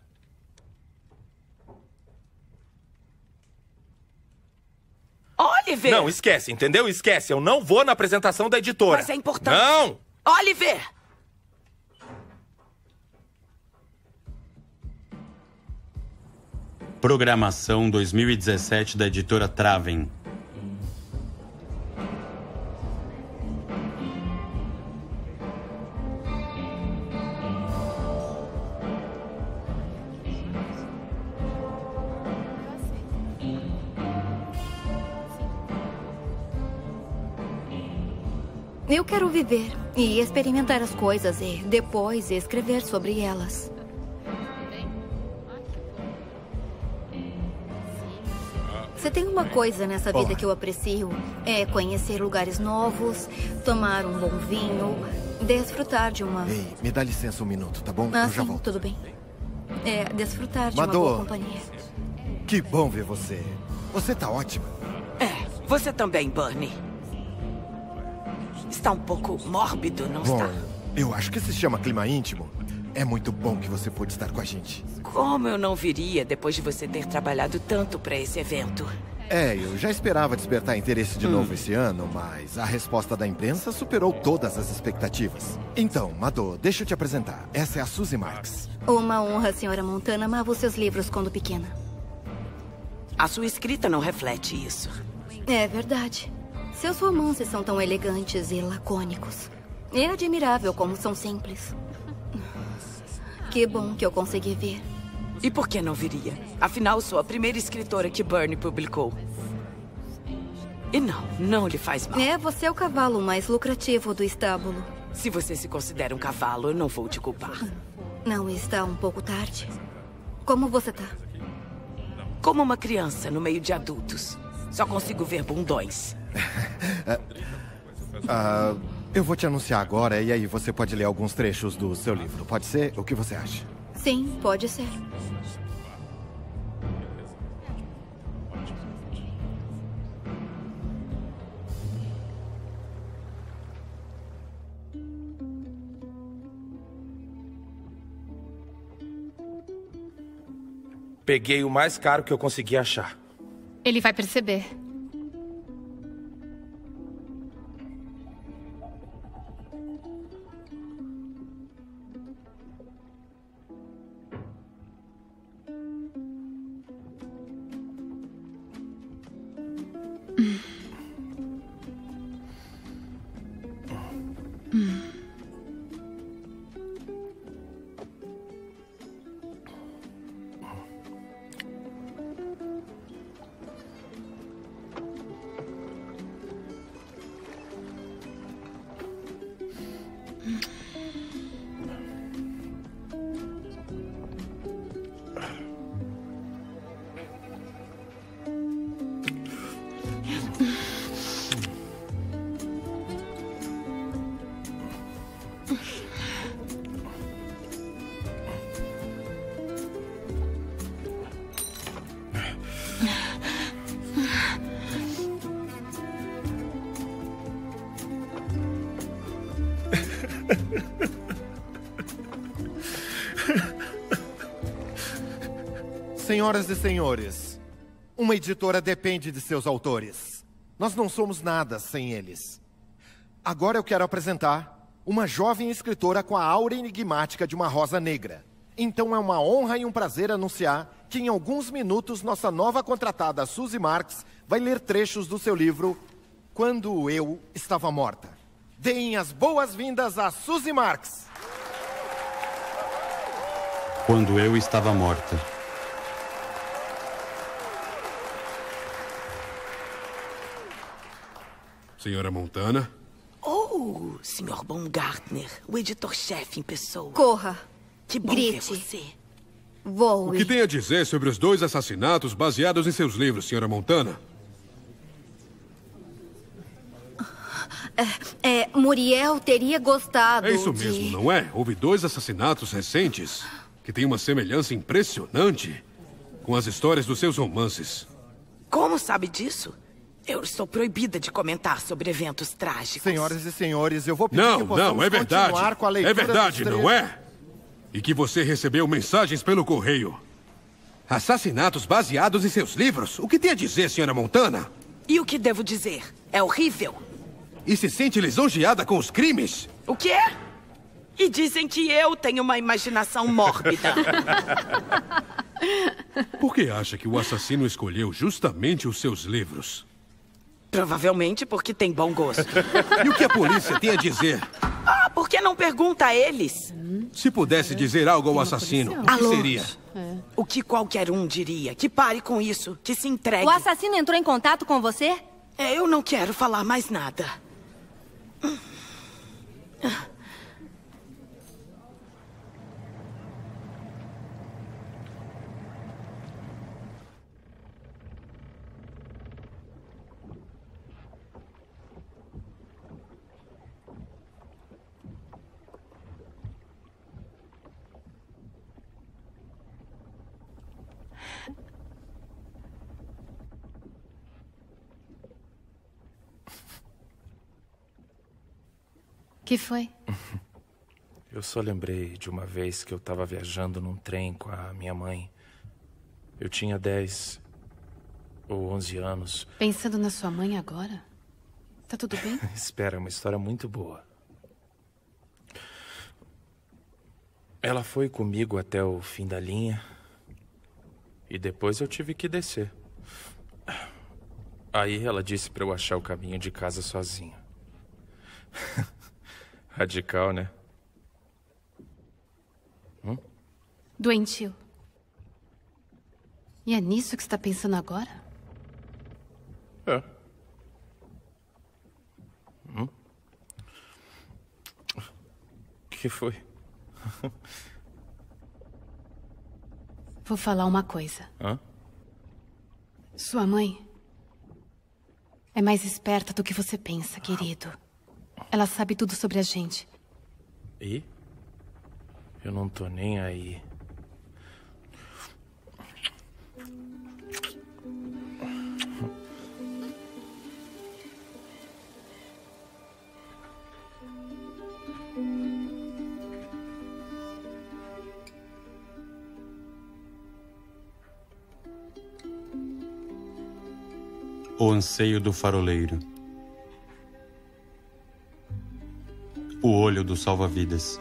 Speaker 2: Oliver!
Speaker 10: Não, esquece, entendeu? Esquece. Eu não vou na apresentação da editora.
Speaker 2: Mas é importante.
Speaker 10: Não!
Speaker 2: Oliver!
Speaker 1: Programação 2017 da editora Traven.
Speaker 13: Eu quero viver e experimentar as coisas e depois escrever sobre elas. Se tem uma coisa nessa vida que eu aprecio, é conhecer lugares novos, tomar um bom vinho, desfrutar de uma...
Speaker 9: Ei, me dá licença um minuto, tá bom?
Speaker 13: Ah,
Speaker 9: eu já
Speaker 13: sim,
Speaker 9: volto.
Speaker 13: tudo bem. É, desfrutar de uma
Speaker 9: Madô,
Speaker 13: boa companhia.
Speaker 9: Que bom ver você. Você tá ótima.
Speaker 2: Você também, Bernie. Está um pouco mórbido, não
Speaker 9: Bom,
Speaker 2: está?
Speaker 9: eu acho que se chama clima íntimo. É muito bom que você pôde estar com a gente.
Speaker 2: Como eu não viria depois de você ter trabalhado tanto para esse evento?
Speaker 9: Eu já esperava despertar interesse de novo esse ano, mas a resposta da imprensa superou todas as expectativas. Então, Madô, deixa eu te apresentar. Essa é a Suzy Marks.
Speaker 13: Uma honra, senhora Montana. Amava os seus livros quando pequena.
Speaker 2: A sua escrita não reflete isso.
Speaker 13: É verdade. Seus romances são tão elegantes e lacônicos. É admirável como são simples. Que bom que eu consegui ver.
Speaker 2: E por que não viria? Afinal, sou a primeira escritora que Bernie publicou. E não lhe faz mal.
Speaker 13: Você é o cavalo mais lucrativo do estábulo.
Speaker 2: Se você se considera um cavalo, eu não vou te culpar.
Speaker 13: Não está um pouco tarde? Como você tá?
Speaker 2: Como uma criança no meio de adultos. Só consigo ver bundões.
Speaker 9: Eu vou te anunciar agora e aí você pode ler alguns trechos do seu livro. Pode ser? O que você acha?
Speaker 13: Sim, pode ser.
Speaker 10: Peguei o mais caro que eu consegui achar.
Speaker 8: Ele vai perceber.
Speaker 9: Senhoras e senhores, uma editora depende de seus autores. Nós não somos nada sem eles. Agora eu quero apresentar uma jovem escritora com a aura enigmática de uma rosa negra. Então é uma honra e um prazer anunciar que em alguns minutos nossa nova contratada Suzy Marks vai ler trechos do seu livro Quando Eu Estava Morta. Deem as boas-vindas a Suzy Marks.
Speaker 1: Quando Eu Estava Morta.
Speaker 11: Senhora Montana?
Speaker 2: Oh, Sr. Baumgartner, o editor-chefe em pessoa.
Speaker 13: Corra.
Speaker 2: Que bom
Speaker 13: Grite.
Speaker 2: ver você.
Speaker 13: Voe.
Speaker 11: O que tem a dizer sobre os 2 assassinatos baseados em seus livros, senhora Montana?
Speaker 13: Muriel teria gostado
Speaker 11: É isso mesmo, não é? Houve 2 assassinatos recentes que têm uma semelhança impressionante com as histórias dos seus romances.
Speaker 2: Como sabe disso? Eu estou proibida de comentar sobre eventos trágicos.
Speaker 9: Senhoras e senhores, eu vou pedir que
Speaker 11: Não,
Speaker 9: possamos
Speaker 11: é verdade.
Speaker 9: continuar com a leitura
Speaker 11: É verdade,
Speaker 9: dos
Speaker 11: não é? E que você recebeu mensagens pelo correio. Assassinatos baseados em seus livros? O que tem a dizer, senhora Montana?
Speaker 2: E o que devo dizer? É horrível.
Speaker 11: E se sente lisonjeada com os crimes?
Speaker 2: O quê? E dizem que eu tenho uma imaginação mórbida.
Speaker 11: Por que acha que o assassino escolheu justamente os seus livros?
Speaker 2: Provavelmente porque tem bom gosto.
Speaker 11: E o que a polícia tem a dizer?
Speaker 2: Por que não pergunta a eles?
Speaker 11: Se pudesse dizer algo ao assassino, o que
Speaker 2: Alô?
Speaker 11: seria?
Speaker 2: O que qualquer um diria. Que pare com isso. Que se entregue.
Speaker 13: O assassino entrou em contato com você?
Speaker 2: Eu não quero falar mais nada.
Speaker 8: Que foi?
Speaker 10: Eu só lembrei de uma vez que eu estava viajando num trem com a minha mãe. Eu tinha 10 ou 11 anos.
Speaker 8: Pensando na sua mãe agora? Tá tudo bem?
Speaker 10: Espera, é uma história muito boa. Ela foi comigo até o fim da linha. E depois eu tive que descer. Aí ela disse para eu achar o caminho de casa sozinho. Radical, né?
Speaker 8: Doentio. E é nisso que você está pensando agora?
Speaker 10: É. O que foi?
Speaker 8: Vou falar uma coisa.
Speaker 10: Hã?
Speaker 8: Sua mãe é mais esperta do que você pensa, querido. Ela sabe tudo sobre a gente.
Speaker 10: E? Eu não tô nem aí.
Speaker 1: O anseio do faroleiro. O olho do salva-vidas.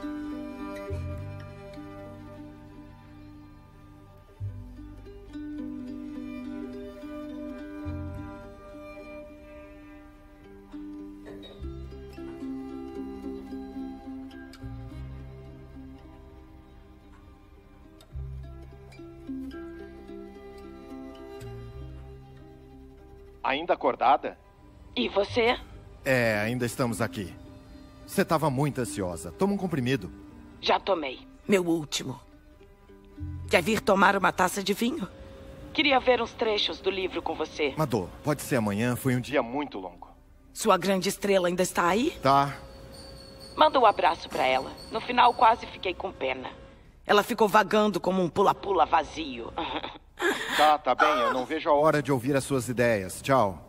Speaker 9: Ainda acordada?
Speaker 2: E você?
Speaker 9: Ainda estamos aqui. Você estava muito ansiosa. Toma um comprimido.
Speaker 2: Já tomei. Meu último. Quer vir tomar uma taça de vinho? Queria ver uns trechos do livro com você.
Speaker 9: Madô, pode ser amanhã. Foi um dia muito longo.
Speaker 2: Sua grande estrela ainda está aí?
Speaker 9: Tá.
Speaker 2: Manda um abraço pra ela. No final, quase fiquei com pena. Ela ficou vagando como um pula-pula vazio.
Speaker 9: Tá bem. Eu não vejo a hora de ouvir as suas ideias. Tchau.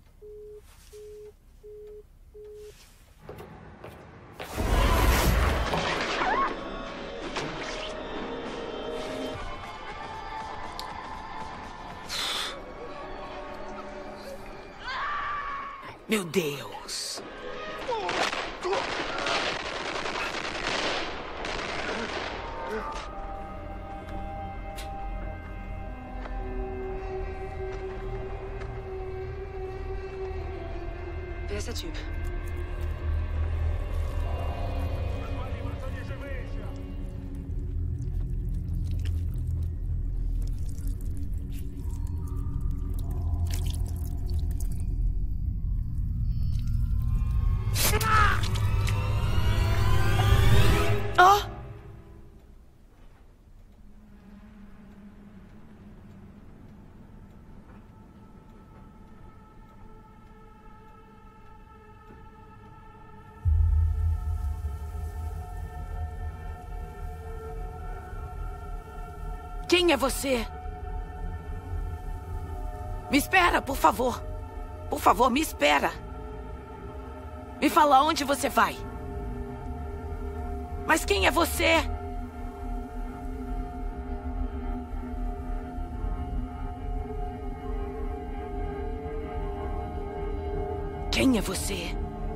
Speaker 2: Meu Deus.
Speaker 14: Wer ist der Typ?
Speaker 2: Oh! Quem é você? Me espera, por favor. Por favor, me espera. Me fala onde você vai. Mas quem é você? Quem é você?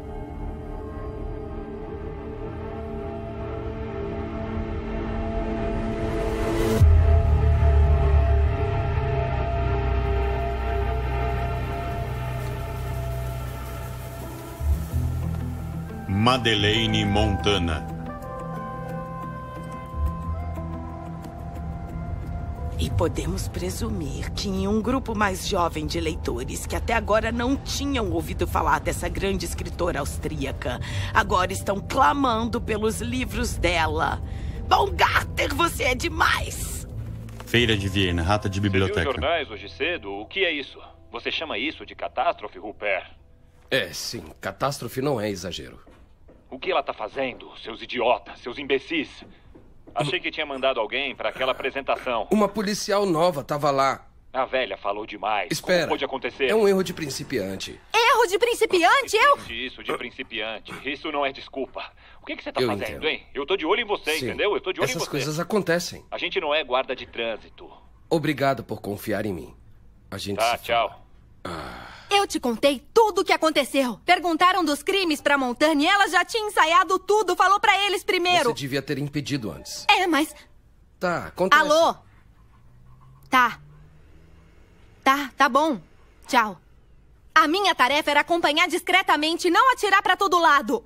Speaker 1: Madeleine Montana.
Speaker 2: E podemos presumir que em um grupo mais jovem de leitores que até agora não tinham ouvido falar dessa grande escritora austríaca, agora estão clamando pelos livros dela. Baumgartner, você é demais!
Speaker 1: Feira de Viena, rata de biblioteca.
Speaker 14: Você viu os jornais hoje cedo? O que é isso? Você chama isso de catástrofe, Rupert?
Speaker 5: É, sim. Catástrofe não é exagero.
Speaker 14: O que ela tá fazendo, seus idiotas, seus imbecis? Achei que tinha mandado alguém para aquela apresentação.
Speaker 5: Uma policial nova tava lá.
Speaker 14: A velha falou demais.
Speaker 5: Espera.
Speaker 14: Como pode acontecer?
Speaker 5: É um erro de principiante.
Speaker 4: Erro de principiante?
Speaker 14: Isso de principiante. Isso não é desculpa. O que você tá fazendo,
Speaker 5: entendo.
Speaker 14: hein? Eu tô de olho em você,
Speaker 5: Sim.
Speaker 14: entendeu? Eu tô de olho em você.
Speaker 5: Essas coisas acontecem.
Speaker 14: A gente não é guarda de trânsito.
Speaker 5: Obrigado por confiar em mim. A gente
Speaker 14: Tá,
Speaker 5: se
Speaker 14: tchau.
Speaker 4: Eu te contei tudo o que aconteceu. Perguntaram dos crimes pra Montana e ela já tinha ensaiado tudo. Falou pra eles primeiro.
Speaker 5: Você devia ter impedido antes.
Speaker 4: É, mas...
Speaker 5: Tá, acontece.
Speaker 4: Alô? Tá. Tá bom. Tchau. A minha tarefa era acompanhar discretamente e não atirar pra todo lado.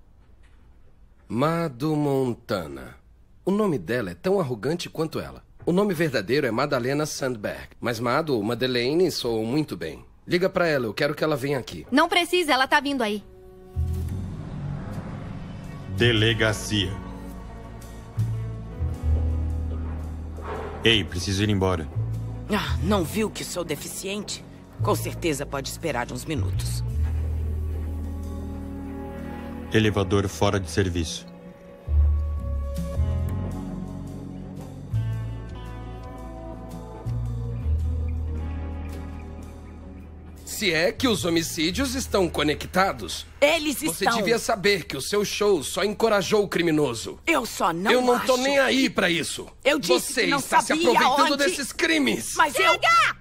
Speaker 5: Mado Montana. O nome dela é tão arrogante quanto ela. O nome verdadeiro é Madalena Sandberg. Mas Mado ou Madeleine soam muito bem. Liga pra ela, eu quero que ela venha aqui.
Speaker 4: Não precisa, ela tá vindo aí.
Speaker 1: Delegacia. Ei, preciso ir embora.
Speaker 2: Ah, não viu que sou deficiente? Com certeza pode esperar uns minutos.
Speaker 1: Elevador fora de serviço.
Speaker 5: Se é que os homicídios estão conectados.
Speaker 2: Eles
Speaker 5: Você
Speaker 2: estão...
Speaker 5: devia saber que o seu show só encorajou o criminoso.
Speaker 2: Eu só não
Speaker 5: Eu não tô
Speaker 2: acho
Speaker 5: nem aí pra isso.
Speaker 2: Eu disse
Speaker 5: Você
Speaker 2: que não
Speaker 5: está se
Speaker 2: sabia
Speaker 5: aproveitando
Speaker 2: onde...
Speaker 5: desses crimes.
Speaker 2: Mas
Speaker 4: Chega!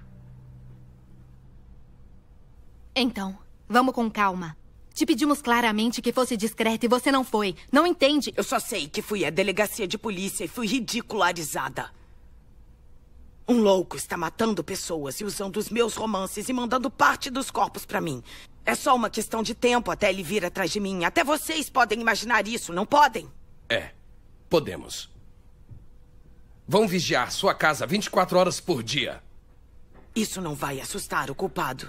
Speaker 4: Então, vamos com calma. Te pedimos claramente que fosse discreta e você não foi. Não entende?
Speaker 2: Eu só sei que fui à delegacia de polícia e fui ridicularizada. Um louco está matando pessoas e usando os meus romances e mandando parte dos corpos pra mim. É só uma questão de tempo até ele vir atrás de mim. Até vocês podem imaginar isso, não podem?
Speaker 5: É, podemos. Vão vigiar sua casa 24 horas por dia.
Speaker 2: Isso não vai assustar o culpado.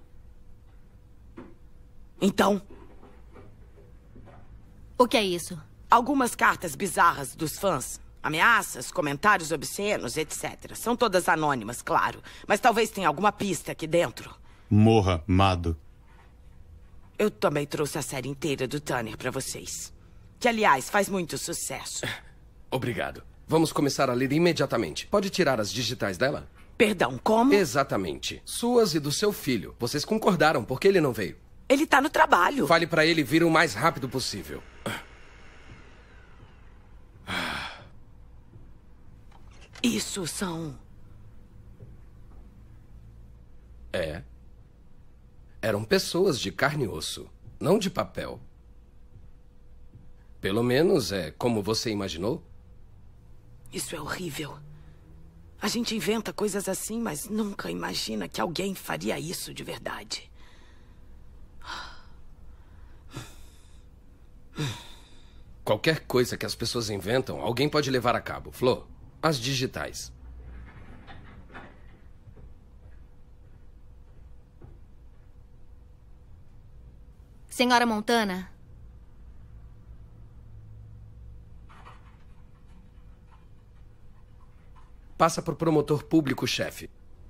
Speaker 2: Então?
Speaker 4: O que é isso?
Speaker 2: Algumas cartas bizarras dos fãs. Ameaças, comentários obscenos, etc. São todas anônimas, claro. Mas talvez tenha alguma pista aqui dentro.
Speaker 1: Morra, Mado.
Speaker 2: Eu também trouxe a série inteira do Tanner pra vocês. Que, aliás, faz muito sucesso.
Speaker 5: Obrigado. Vamos começar a ler imediatamente. Pode tirar as digitais dela?
Speaker 2: Perdão, como?
Speaker 5: Exatamente. Suas e do seu filho. Vocês concordaram, porque ele não veio.
Speaker 2: Ele tá no trabalho.
Speaker 5: Fale pra ele vir o mais rápido possível.
Speaker 2: Isso são...
Speaker 5: É. Eram pessoas de carne e osso, não de papel. Pelo menos é como você imaginou.
Speaker 2: Isso é horrível. A gente inventa coisas assim, mas nunca imagina que alguém faria isso de verdade.
Speaker 5: Qualquer coisa que as pessoas inventam, alguém pode levar a cabo. Flo, as digitais.
Speaker 4: Senhora Montana?
Speaker 5: Passa pro promotor público-chefe.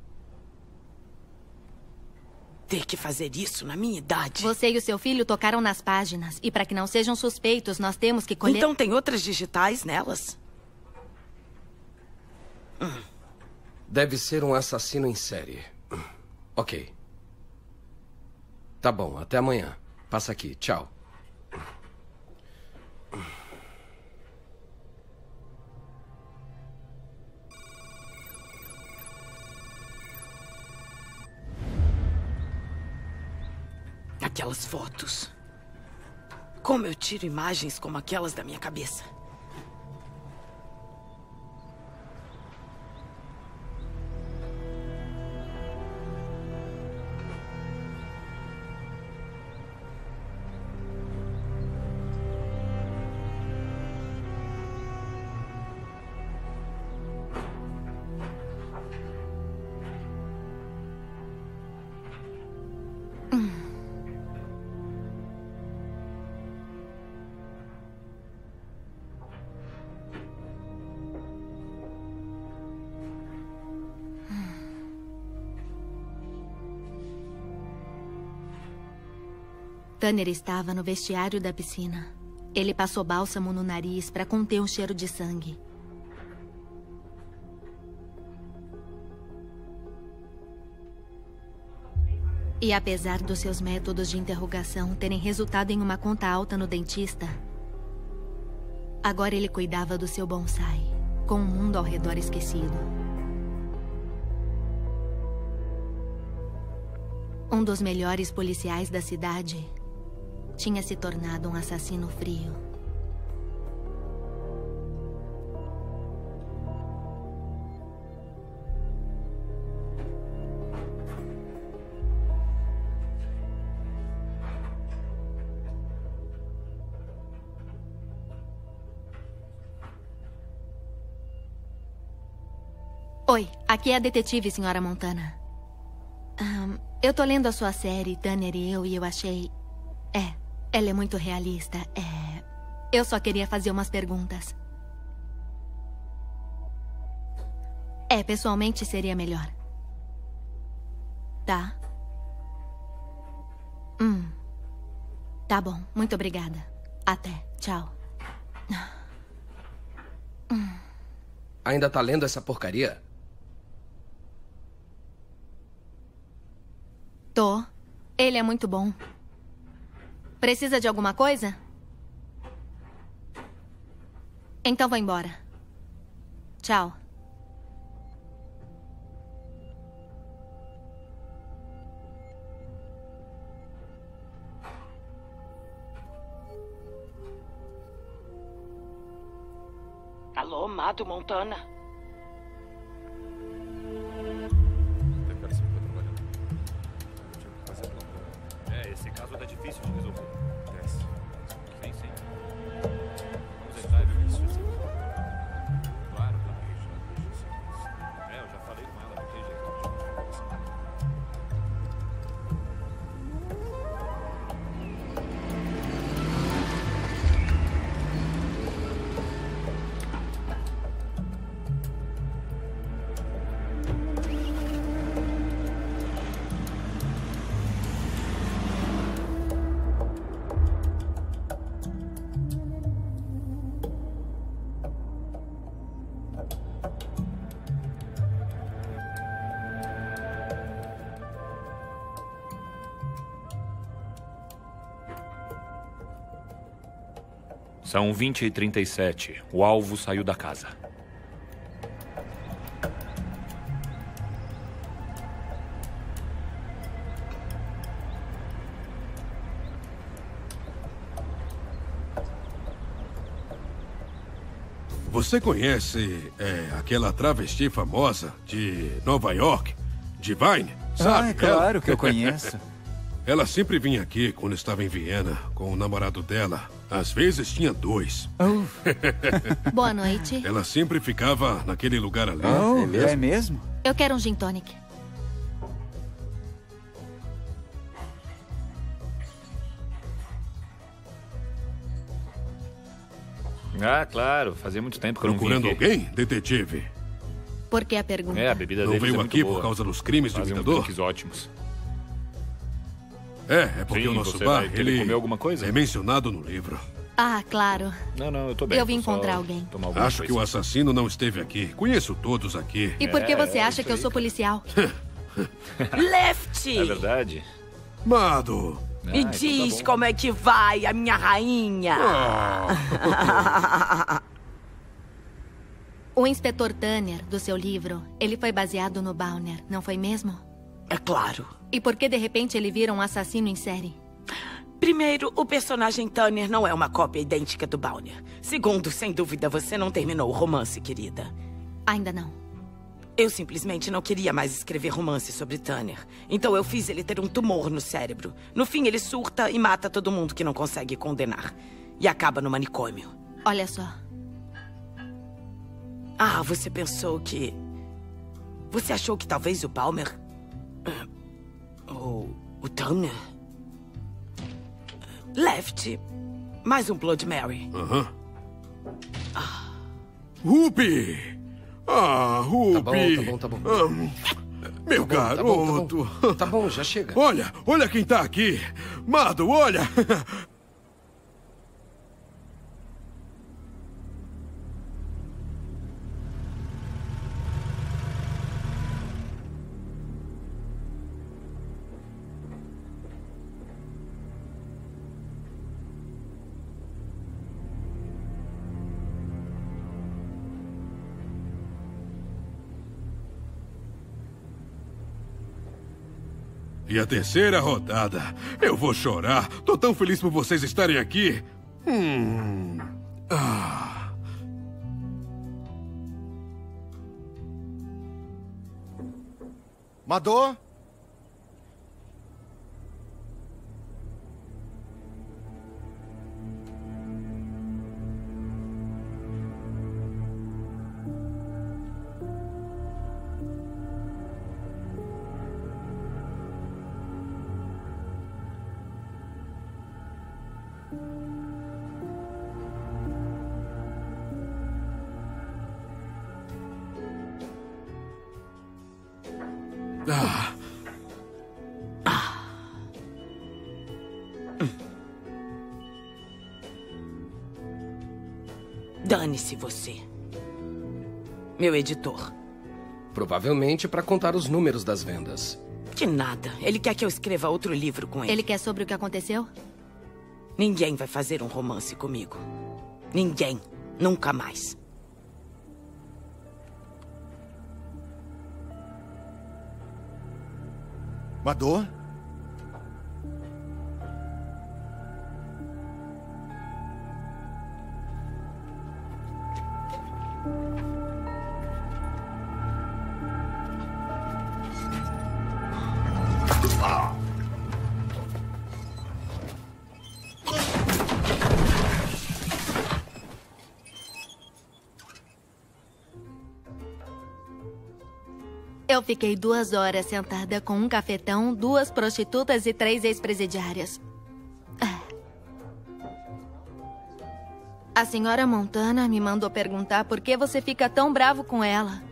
Speaker 2: Ter que fazer isso na minha idade.
Speaker 4: Você e o seu filho tocaram nas páginas. E para que não sejam suspeitos, nós temos que colher...
Speaker 2: Então tem outras digitais nelas?
Speaker 5: Deve ser um assassino em série. Ok. Tá bom, até amanhã. Passa aqui, tchau.
Speaker 2: Aquelas fotos. Como eu tiro imagens como aquelas da minha cabeça?
Speaker 4: Tanner estava no vestiário da piscina. Ele passou bálsamo no nariz para conter o cheiro de sangue. E apesar dos seus métodos de interrogação terem resultado em uma conta alta no dentista, agora ele cuidava do seu bonsai, com o mundo ao redor esquecido. Um dos melhores policiais da cidade tinha se tornado um assassino frio. Oi, aqui é a detetive, senhora Montana. Eu tô lendo a sua série, Tanner e eu achei... ela é muito realista. Eu só queria fazer umas perguntas. Pessoalmente seria melhor. Tá? Tá bom, muito obrigada. Até, tchau.
Speaker 5: Ainda tá lendo essa porcaria?
Speaker 4: Tô. Ele é muito bom. Precisa de alguma coisa? Então vou embora. Tchau.
Speaker 2: Alô, Mato Montana?
Speaker 12: Esse caso tá difícil de resolver. Sim, sim. Vamos entrar isso. Claro, eu já falei com ela daquele jeito. São 20h37. O alvo saiu da casa.
Speaker 11: Você conhece aquela travesti famosa de Nova York? Divine? Sabe?
Speaker 6: É claro que eu conheço.
Speaker 11: Ela sempre vinha aqui quando estava em Viena com o namorado dela. Às vezes tinha 2.
Speaker 4: Boa noite.
Speaker 11: Ela sempre ficava naquele lugar ali.
Speaker 6: É mesmo?
Speaker 4: Eu quero um gin tonic.
Speaker 12: Ah, claro. Fazia muito tempo que eu não
Speaker 11: Procurando
Speaker 12: vim aqui.
Speaker 11: alguém, detetive?
Speaker 4: Por que a pergunta?
Speaker 12: A bebida
Speaker 11: Não
Speaker 12: deles
Speaker 11: veio
Speaker 12: é muito
Speaker 11: aqui
Speaker 12: boa.
Speaker 11: por causa dos crimes do
Speaker 12: Fazem uns
Speaker 11: ditador?
Speaker 12: drinks ótimos.
Speaker 11: É porque
Speaker 12: Sim,
Speaker 11: o nosso
Speaker 12: você
Speaker 11: bar,
Speaker 12: vai querer comer alguma coisa?
Speaker 11: é mencionado no livro.
Speaker 4: Ah, claro.
Speaker 12: Não, eu tô bem.
Speaker 4: Eu vim
Speaker 12: Vou só
Speaker 4: encontrar alguém.
Speaker 12: tomar alguma
Speaker 11: Acho que o
Speaker 12: coisa.
Speaker 11: assassino não esteve aqui. Conheço todos aqui.
Speaker 4: E por que você acha que eu sou policial?
Speaker 2: Lefty!
Speaker 12: É verdade?
Speaker 11: Mado!
Speaker 2: Me
Speaker 12: então tá
Speaker 2: diz
Speaker 12: bom.
Speaker 2: como é que vai, a minha rainha.
Speaker 4: O inspetor Tanner, do seu livro, ele foi baseado no Bauner, não foi mesmo?
Speaker 2: É claro.
Speaker 4: E por que de repente ele vira um assassino em série?
Speaker 2: Primeiro, o personagem Tanner não é uma cópia idêntica do Bauner. Segundo, sem dúvida, você não terminou o romance, querida.
Speaker 4: Ainda não.
Speaker 2: Eu simplesmente não queria mais escrever romance sobre Tanner. Então eu fiz ele ter um tumor no cérebro. No fim, ele surta e mata todo mundo que não consegue condenar. E acaba no manicômio.
Speaker 4: Olha só.
Speaker 2: Ah, você pensou que... Você achou que talvez o Palmer... Ou o Tanner... Lefty. Mais um Blood Mary.
Speaker 11: Ruby! Ah, Ruby!
Speaker 5: Tá bom.
Speaker 11: Meu garoto.
Speaker 5: Tá bom, já chega.
Speaker 11: Olha quem tá aqui. Mado, olha. E a terceira rodada. Eu vou chorar. Tô tão feliz por vocês estarem aqui.
Speaker 9: Madô?
Speaker 2: Dane-se você. Meu editor.
Speaker 5: Provavelmente para contar os números das vendas.
Speaker 2: De nada. Ele quer que eu escreva outro livro com ele.
Speaker 4: Ele quer sobre o que aconteceu?
Speaker 2: Ninguém vai fazer um romance comigo. Ninguém. Nunca mais.
Speaker 9: Madô?
Speaker 4: Eu fiquei 2 horas sentada com um cafetão, 2 prostitutas e 3 ex-presidiárias. A senhora Montana me mandou perguntar por que você fica tão bravo com ela.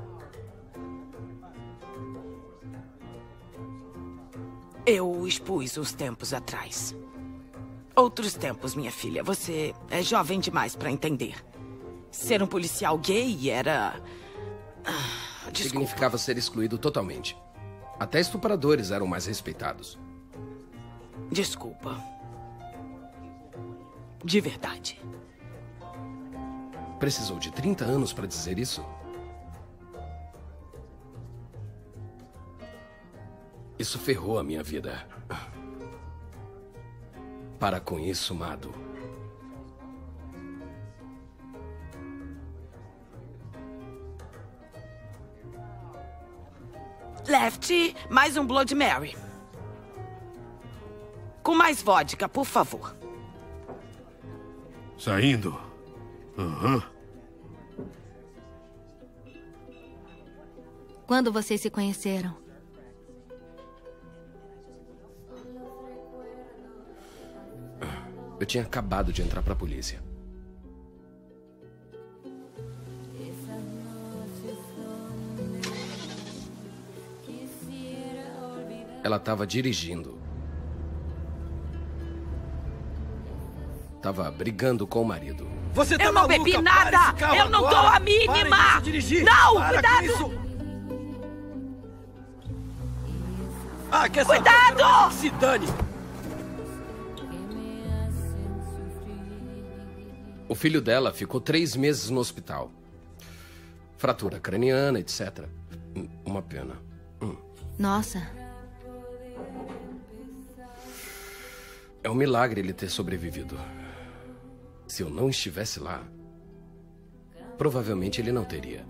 Speaker 2: Eu expus uns tempos atrás. Outros tempos, minha filha. Você é jovem demais para entender. Ser um policial gay era...
Speaker 5: Significava ser excluído totalmente. Até estupradores eram mais respeitados.
Speaker 2: Desculpa. De verdade.
Speaker 5: Precisou de 30 anos para dizer isso? Isso ferrou a minha vida. Para com isso, Mado.
Speaker 2: Lefty, mais um Blood Mary. Com mais vodka, por favor.
Speaker 11: Saindo?
Speaker 4: Quando vocês se conheceram?
Speaker 5: Eu tinha acabado de entrar para a polícia. Ela estava dirigindo. Estava brigando com o marido.
Speaker 2: Você tá eu não bebi nada! Eu não dou a mínima! Não! Cuidado! Cuidado!
Speaker 3: Se dane!
Speaker 5: O filho dela ficou 3 meses no hospital. Fratura craniana, etc. Uma pena.
Speaker 4: Nossa.
Speaker 5: É um milagre ele ter sobrevivido. Se eu não estivesse lá, provavelmente ele não teria.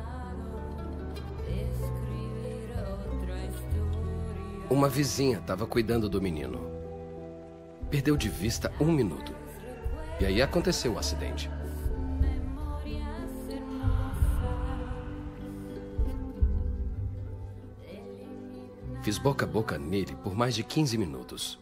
Speaker 5: Uma vizinha estava cuidando do menino. Perdeu de vista 1 minuto. E aí aconteceu o acidente. Fiz boca a boca nele por mais de 15 minutos.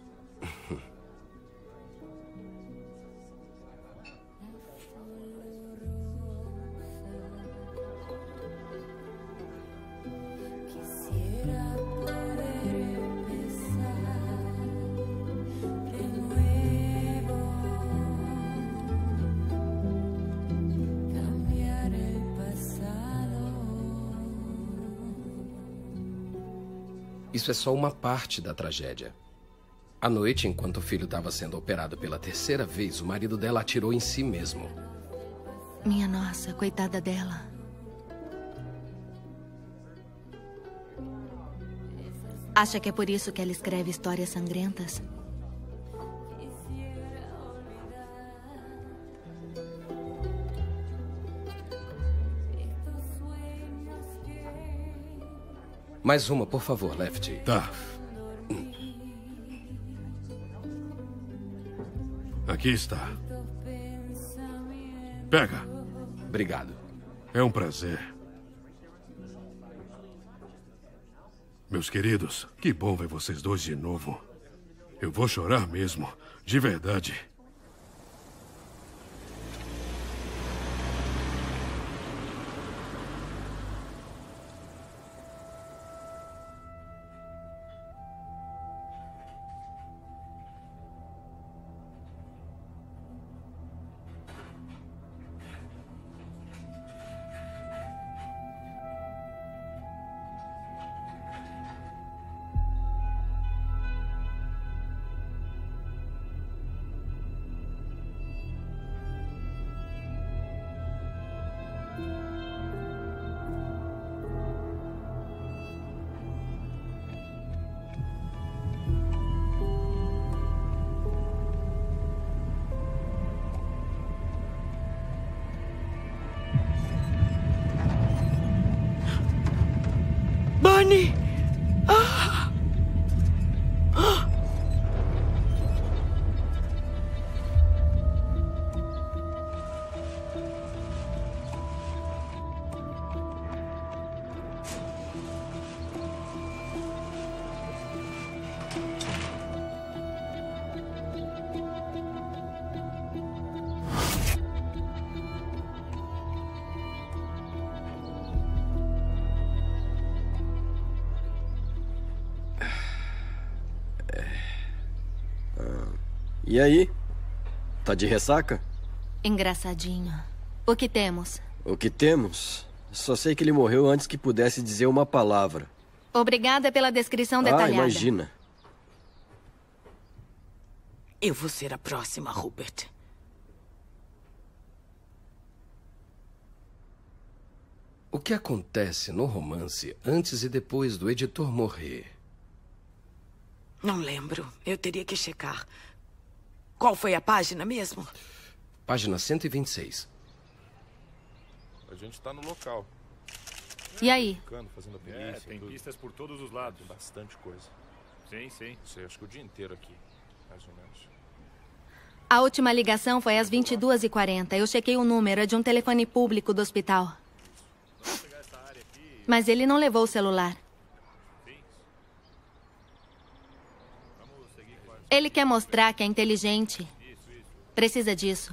Speaker 5: Isso é só uma parte da tragédia. À noite, enquanto o filho estava sendo operado pela 3ª vez, o marido dela atirou em si mesmo.
Speaker 4: Minha nossa, coitada dela. Acha que é por isso que ela escreve histórias sangrentas?
Speaker 5: Mais uma, por favor, Lefty.
Speaker 11: Tá. Aqui está. Pega.
Speaker 5: Obrigado.
Speaker 11: É um prazer. Meus queridos, que bom ver vocês dois de novo. Eu vou chorar mesmo, de verdade.
Speaker 2: Bunny! Ah! Ah!
Speaker 3: E aí? Tá de ressaca?
Speaker 4: Engraçadinho. O que temos?
Speaker 3: O que temos? Só sei que ele morreu antes que pudesse dizer uma palavra.
Speaker 4: Obrigada pela descrição detalhada.
Speaker 3: Imagina.
Speaker 2: Eu vou ser a próxima, Rupert.
Speaker 5: O que acontece no romance antes e depois do editor morrer?
Speaker 2: Não lembro. Eu teria que checar. Qual foi a página mesmo?
Speaker 5: Página 126.
Speaker 10: A gente tá no local.
Speaker 4: E aí?
Speaker 10: Fazendo
Speaker 12: Tem pistas por todos os lados.
Speaker 10: Tem bastante coisa.
Speaker 12: Sim, sim.
Speaker 10: Sei, acho que o dia inteiro aqui, mais ou menos.
Speaker 4: A última ligação foi às 22h40. Eu chequei o número, é de um telefone público do hospital. Mas ele não levou o celular. Ele quer mostrar que é inteligente. Precisa disso.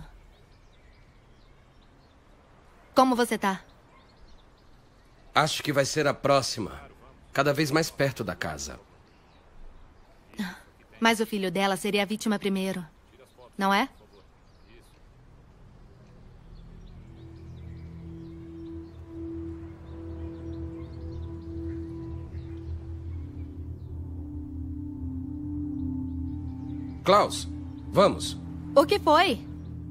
Speaker 4: Como você tá?
Speaker 5: Acho que vai ser a próxima. Cada vez mais perto da casa.
Speaker 4: Mas o filho dela seria a vítima primeiro. Não é?
Speaker 5: Klaus, vamos.
Speaker 4: O que foi?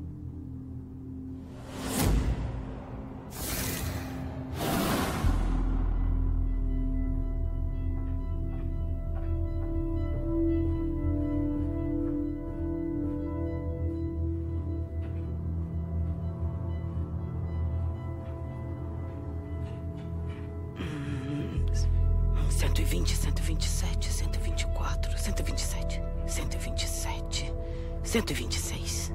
Speaker 2: $120, $127, $124, $127, $127, $126.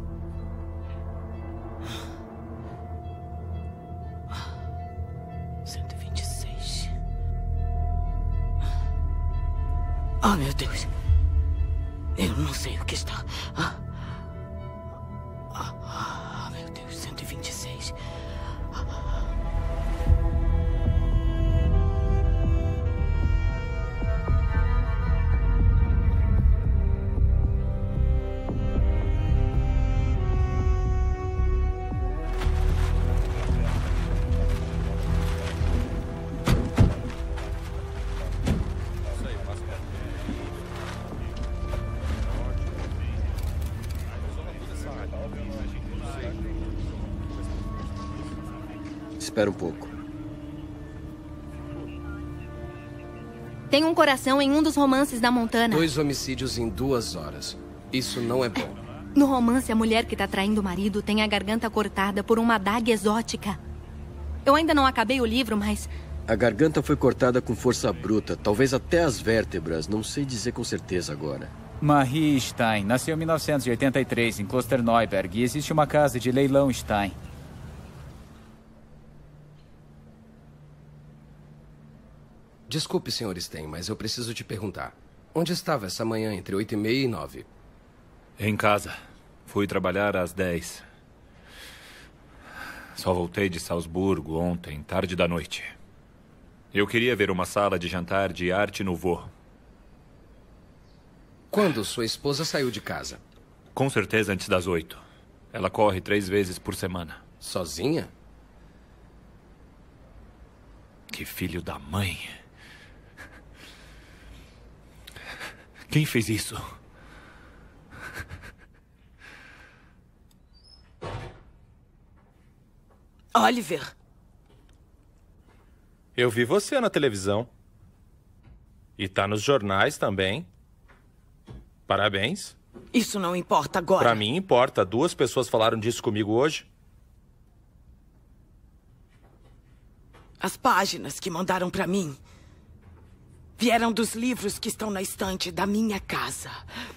Speaker 2: $126. Oh, meu Deus. Eu não sei o que está. Meu Deus, 126.
Speaker 3: Espera um pouco.
Speaker 4: Tem um coração em um dos romances da Montana.
Speaker 5: 2 homicídios em 2 horas. Isso não é bom.
Speaker 4: No romance, a mulher que tá traindo o marido tem a garganta cortada por uma adaga exótica. Eu ainda não acabei o livro, mas...
Speaker 3: A garganta foi cortada com força bruta, talvez até as vértebras, não sei dizer com certeza agora.
Speaker 6: Marie Stein nasceu em 1983 em Klosterneuburg e existe uma casa de leilão Stein.
Speaker 5: Desculpe, Sr. Stein, mas eu preciso te perguntar. Onde estava essa manhã entre 8h30 e 9?
Speaker 12: Em casa. Fui trabalhar às 10. Só voltei de Salzburgo ontem, tarde da noite. Eu queria ver uma sala de jantar de Arte Nouveau.
Speaker 5: Quando sua esposa saiu de casa?
Speaker 12: Com certeza antes das 8. Ela corre 3 vezes por semana.
Speaker 5: Sozinha?
Speaker 12: Que filho da mãe. Quem fez isso?
Speaker 2: Oliver.
Speaker 10: Eu vi você na televisão. E tá nos jornais também. Parabéns.
Speaker 2: Isso não importa agora.
Speaker 10: Pra mim importa. 2 pessoas falaram disso comigo hoje.
Speaker 2: As páginas que mandaram pra mim vieram dos livros que estão na estante da minha casa.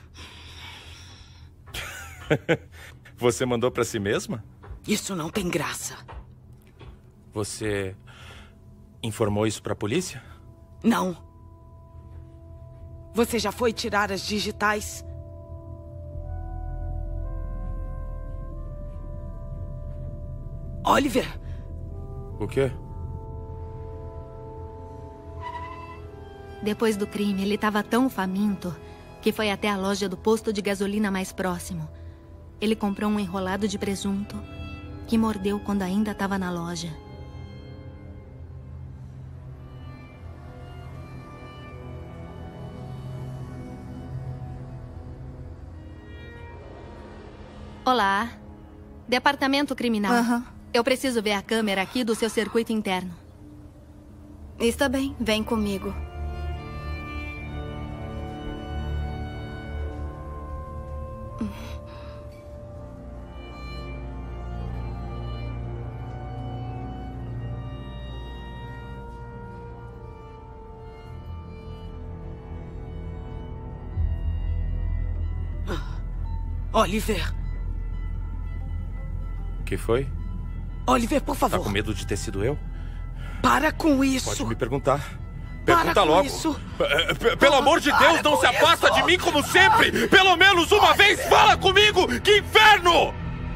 Speaker 10: Você mandou pra si mesma?
Speaker 2: Isso não tem graça.
Speaker 10: Você informou isso pra polícia?
Speaker 2: Não. Você já foi tirar as digitais? Oliver!
Speaker 10: O quê?
Speaker 4: Depois do crime, ele estava tão faminto que foi até a loja do posto de gasolina mais próximo. Ele comprou um enrolado de presunto que mordeu quando ainda estava na loja. Olá. Departamento Criminal. Eu preciso ver a câmera aqui do seu circuito interno.
Speaker 13: Está bem, vem comigo.
Speaker 2: Oliver.
Speaker 10: O que foi?
Speaker 2: Oliver, por favor.
Speaker 10: Tá com medo de ter sido eu?
Speaker 2: Para com isso.
Speaker 10: Pode me perguntar.
Speaker 2: Para
Speaker 10: Pergunta
Speaker 2: com
Speaker 10: logo.
Speaker 2: isso.
Speaker 10: Pelo amor de Deus, não se afasta de mim como sempre! Pelo menos uma vez fala comigo! Que inferno!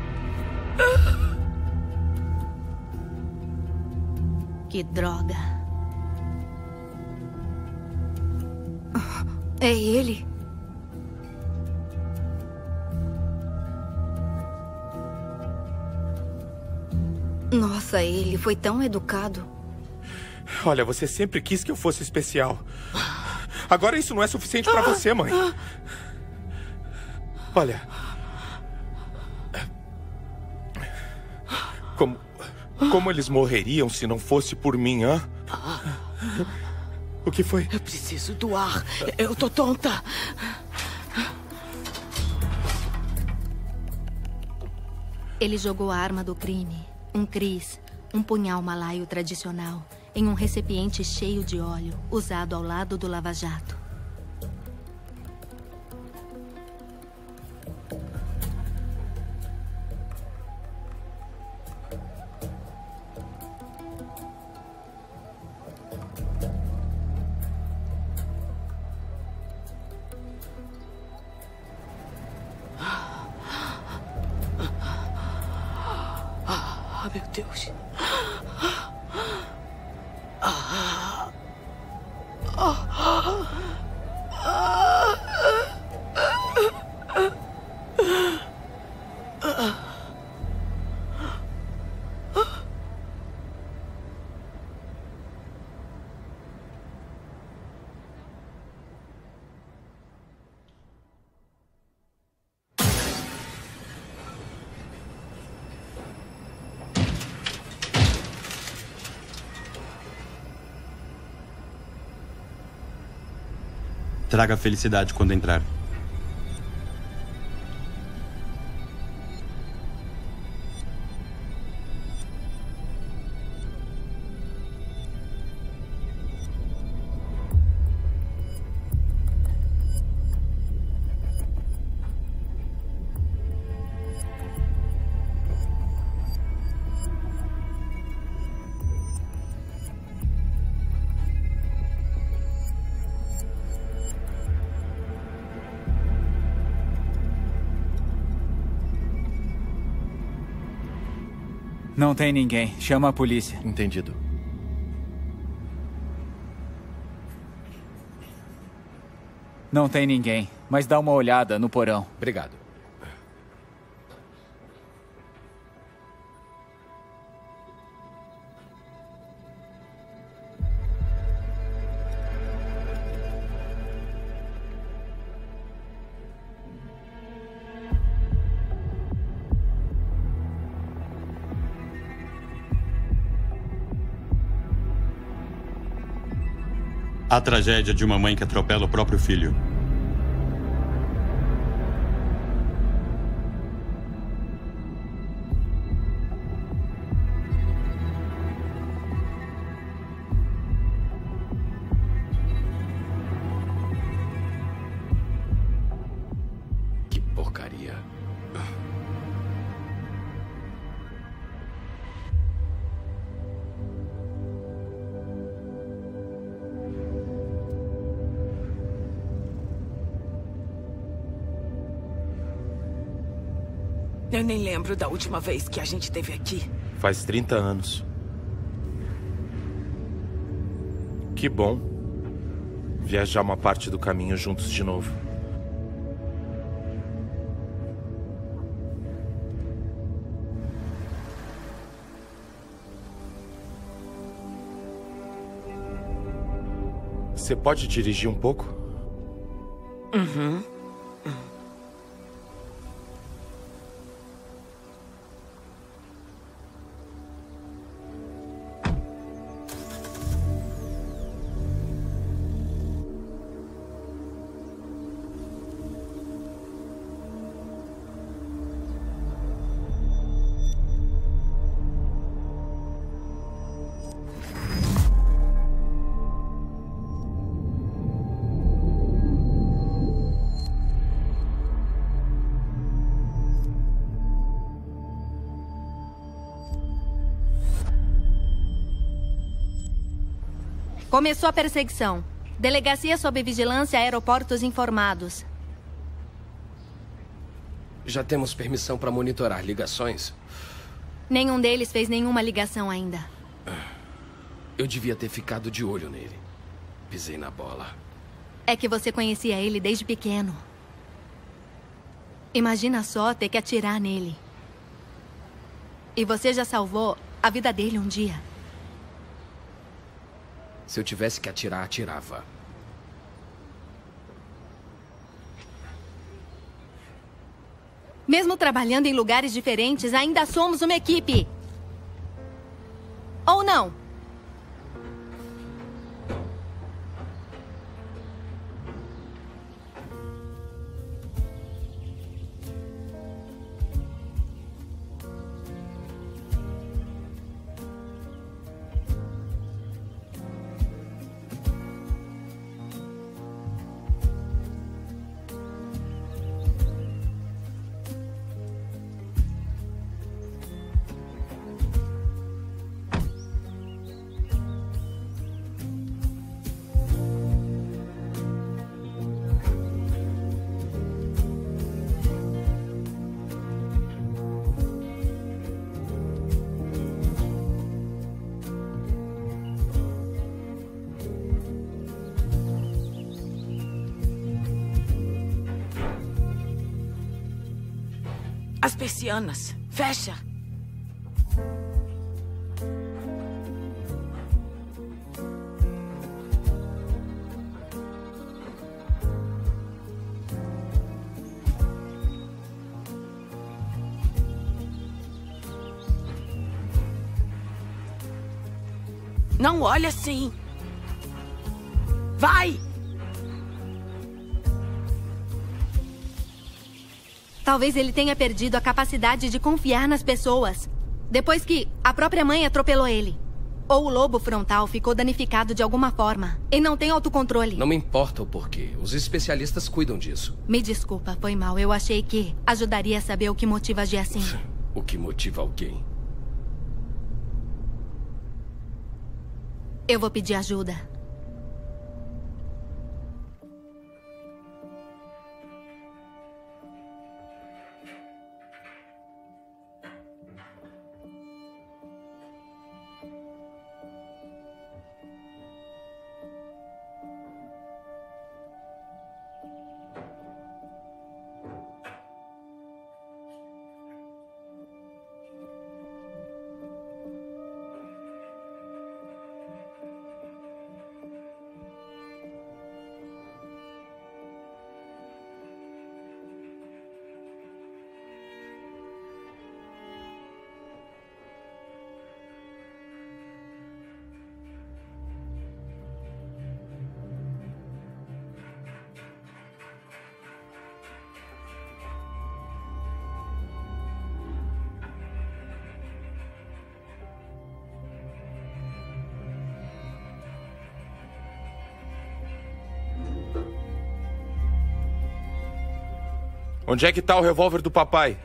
Speaker 4: Que droga.
Speaker 13: É ele? Nossa, ele foi tão educado.
Speaker 10: Olha, você sempre quis que eu fosse especial. Agora isso não é suficiente pra você, mãe. Olha. Como eles morreriam se não fosse por mim, hã? O que foi?
Speaker 2: Eu preciso do ar. Eu tô tonta.
Speaker 4: Ele jogou a arma do crime, um Kris, um punhal malaio tradicional, em um recipiente cheio de óleo, usado ao lado do lava-jato.
Speaker 2: Ah, meu Deus.
Speaker 1: Traga a felicidade quando entrar.
Speaker 6: Não tem ninguém. Chama a polícia.
Speaker 3: Entendido.
Speaker 6: Não tem ninguém, mas dá uma olhada no porão.
Speaker 7: Obrigado.
Speaker 1: A tragédia de uma mãe que atropela o próprio filho.
Speaker 3: Que porcaria.
Speaker 2: Eu nem lembro da última vez que a gente esteve aqui.
Speaker 10: Faz 30 anos. Que bom. Viajar uma parte do caminho juntos de novo. Você pode dirigir um pouco?
Speaker 2: Uhum.
Speaker 4: Começou a perseguição. Delegacia sob vigilância, aeroportos informados.
Speaker 5: Já temos permissão para monitorar ligações?
Speaker 4: Nenhum deles fez nenhuma ligação ainda.
Speaker 5: Eu devia ter ficado de olho nele. Pisei na bola.
Speaker 4: É que você conhecia ele desde pequeno. Imagina só ter que atirar nele. E você já salvou a vida dele um dia.
Speaker 5: Se eu tivesse que atirar, atirava.
Speaker 4: Mesmo trabalhando em lugares diferentes, ainda somos uma equipe. Ou não?
Speaker 2: As persianas. Fecha. Não olha assim. Vai!
Speaker 4: Talvez ele tenha perdido a capacidade de confiar nas pessoas. Depois que a própria mãe atropelou ele. Ou o lobo frontal ficou danificado de alguma forma. E não tem autocontrole.
Speaker 5: Não me importa o porquê. Os especialistas cuidam disso.
Speaker 4: Me desculpa, foi mal. Eu achei que ajudaria a saber o que motiva agir assim.
Speaker 5: O que motiva alguém?
Speaker 4: Eu vou pedir ajuda.
Speaker 10: Onde é que tá o revólver do papai?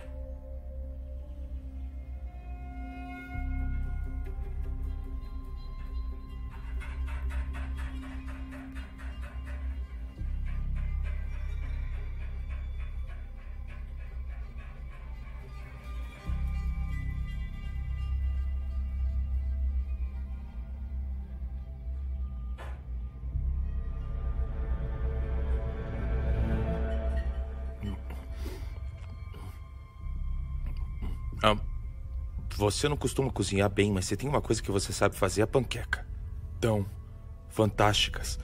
Speaker 10: Você não costuma cozinhar bem, mas se tem uma coisa que você sabe fazer é panqueca. Tão fantásticas.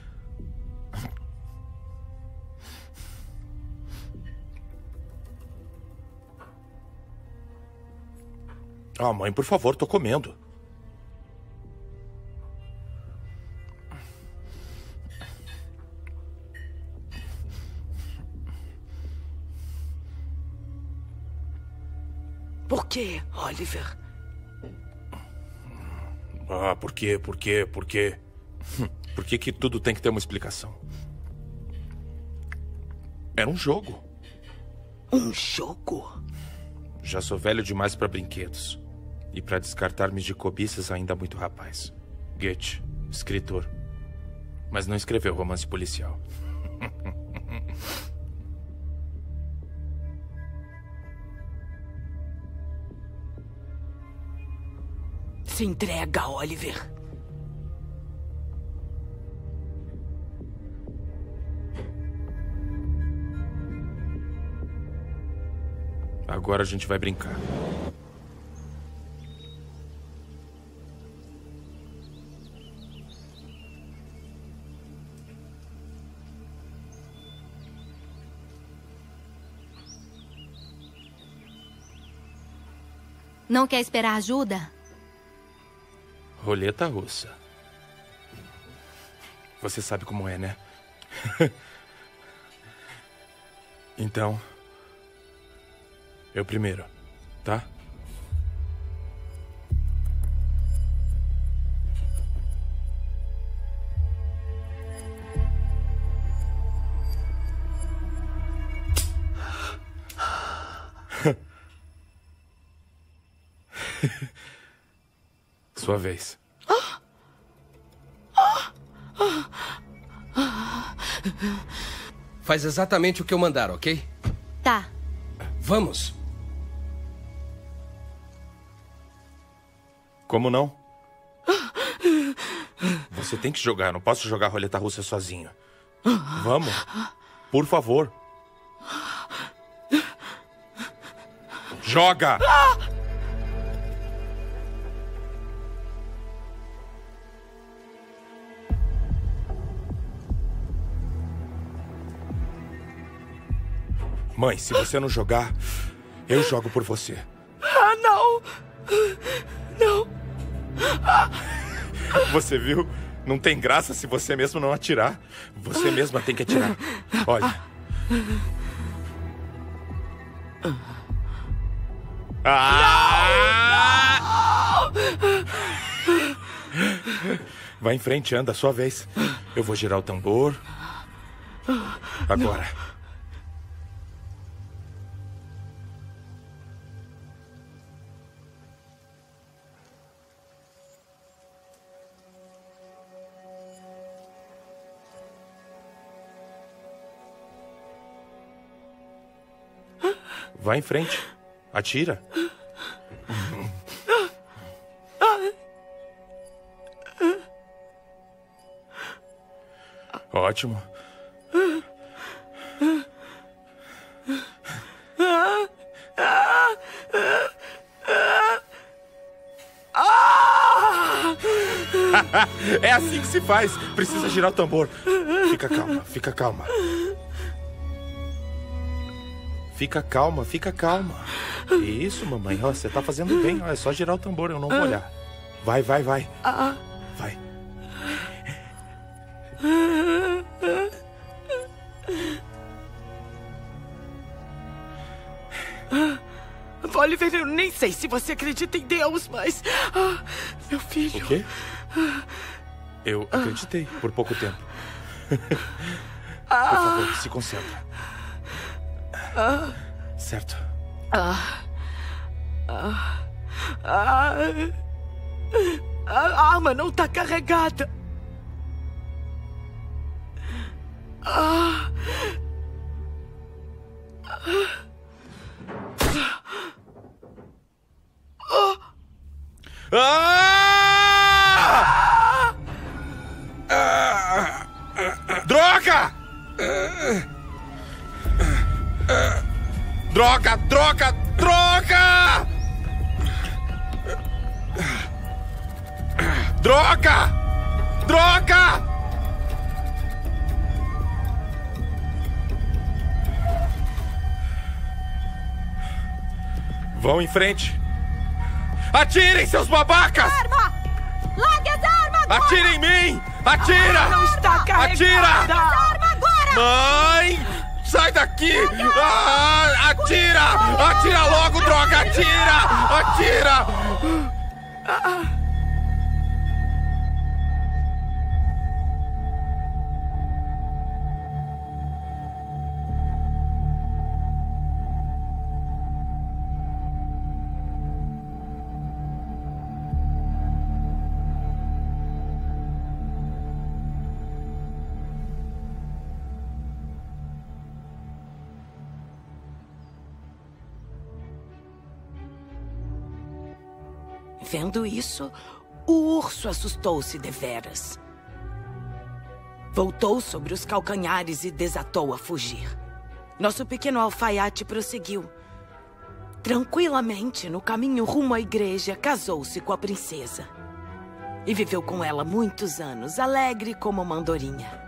Speaker 10: Ah, mãe, por favor, tô comendo.
Speaker 2: Por quê, Oliver?
Speaker 10: Ah, por quê? Por quê? Por quê? Por que que tudo tem que ter uma explicação? Era um jogo.
Speaker 2: Um jogo?
Speaker 10: Já sou velho demais para brinquedos. E para descartar-me de cobiças ainda muito rapaz. Goethe, escritor. Mas não escreveu romance policial.
Speaker 2: Se entrega, Oliver.
Speaker 10: Agora a gente vai brincar.
Speaker 4: Não quer esperar ajuda?
Speaker 10: Roleta russa. Você sabe como é, né? Então, eu primeiro, tá? Sua vez.
Speaker 5: Faz exatamente o que eu mandar, ok?
Speaker 4: Tá.
Speaker 5: Vamos.
Speaker 10: Como não? Você tem que jogar. Eu não posso jogar roleta russa sozinho. Vamos. Por favor. Joga! Mãe, se você não jogar, eu jogo por você.
Speaker 2: Ah, não! Não!
Speaker 10: Você viu? Não tem graça se você mesmo não atirar. Você mesma tem que atirar. Olha. Vai em frente, anda, sua vez. Eu vou girar o tambor. Agora. Vai em frente. Atira. Ótimo. É assim que se faz. Precisa girar o tambor. Fica calma, fica calma. Fica calma, fica calma. Isso, mamãe. Ó, você tá fazendo bem. Ó, é só girar o tambor, eu não vou olhar. Vai, vai, vai. Vai.
Speaker 2: Oliver, eu nem sei se você acredita em Deus, mas... meu filho...
Speaker 10: O quê? Eu acreditei por pouco tempo. Por favor, se concentra. Certo.
Speaker 2: A arma não tá carregada.
Speaker 10: Droga! Droga, droga, droga! Droga! Droga! Vão em frente. Atirem, seus babacas!
Speaker 13: Arma! Largue essa arma agora!
Speaker 10: Atira em mim! Atira!
Speaker 2: Não está carregada!
Speaker 10: Atira!
Speaker 13: Arma agora!
Speaker 10: Mãe! Sai daqui! Atira! Atira logo, droga! Atira! Atira!
Speaker 2: Vendo isso, o urso assustou-se deveras. Voltou sobre os calcanhares e desatou a fugir. Nosso pequeno alfaiate prosseguiu. Tranquilamente, no caminho rumo à igreja, casou-se com a princesa. E viveu com ela muitos anos, alegre como uma andorinha.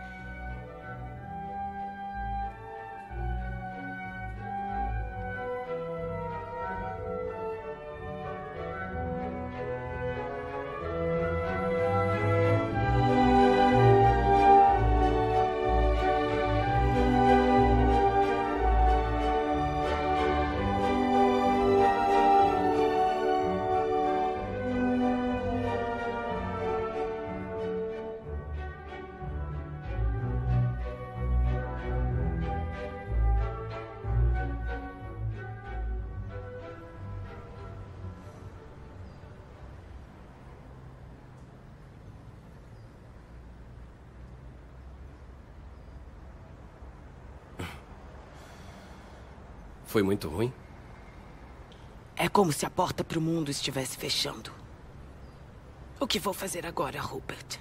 Speaker 5: Foi muito ruim?
Speaker 2: É como se a porta para o mundo estivesse fechando. O que vou fazer agora, Rupert?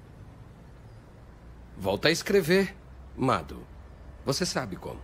Speaker 5: Volta a escrever, Mado. Você sabe como.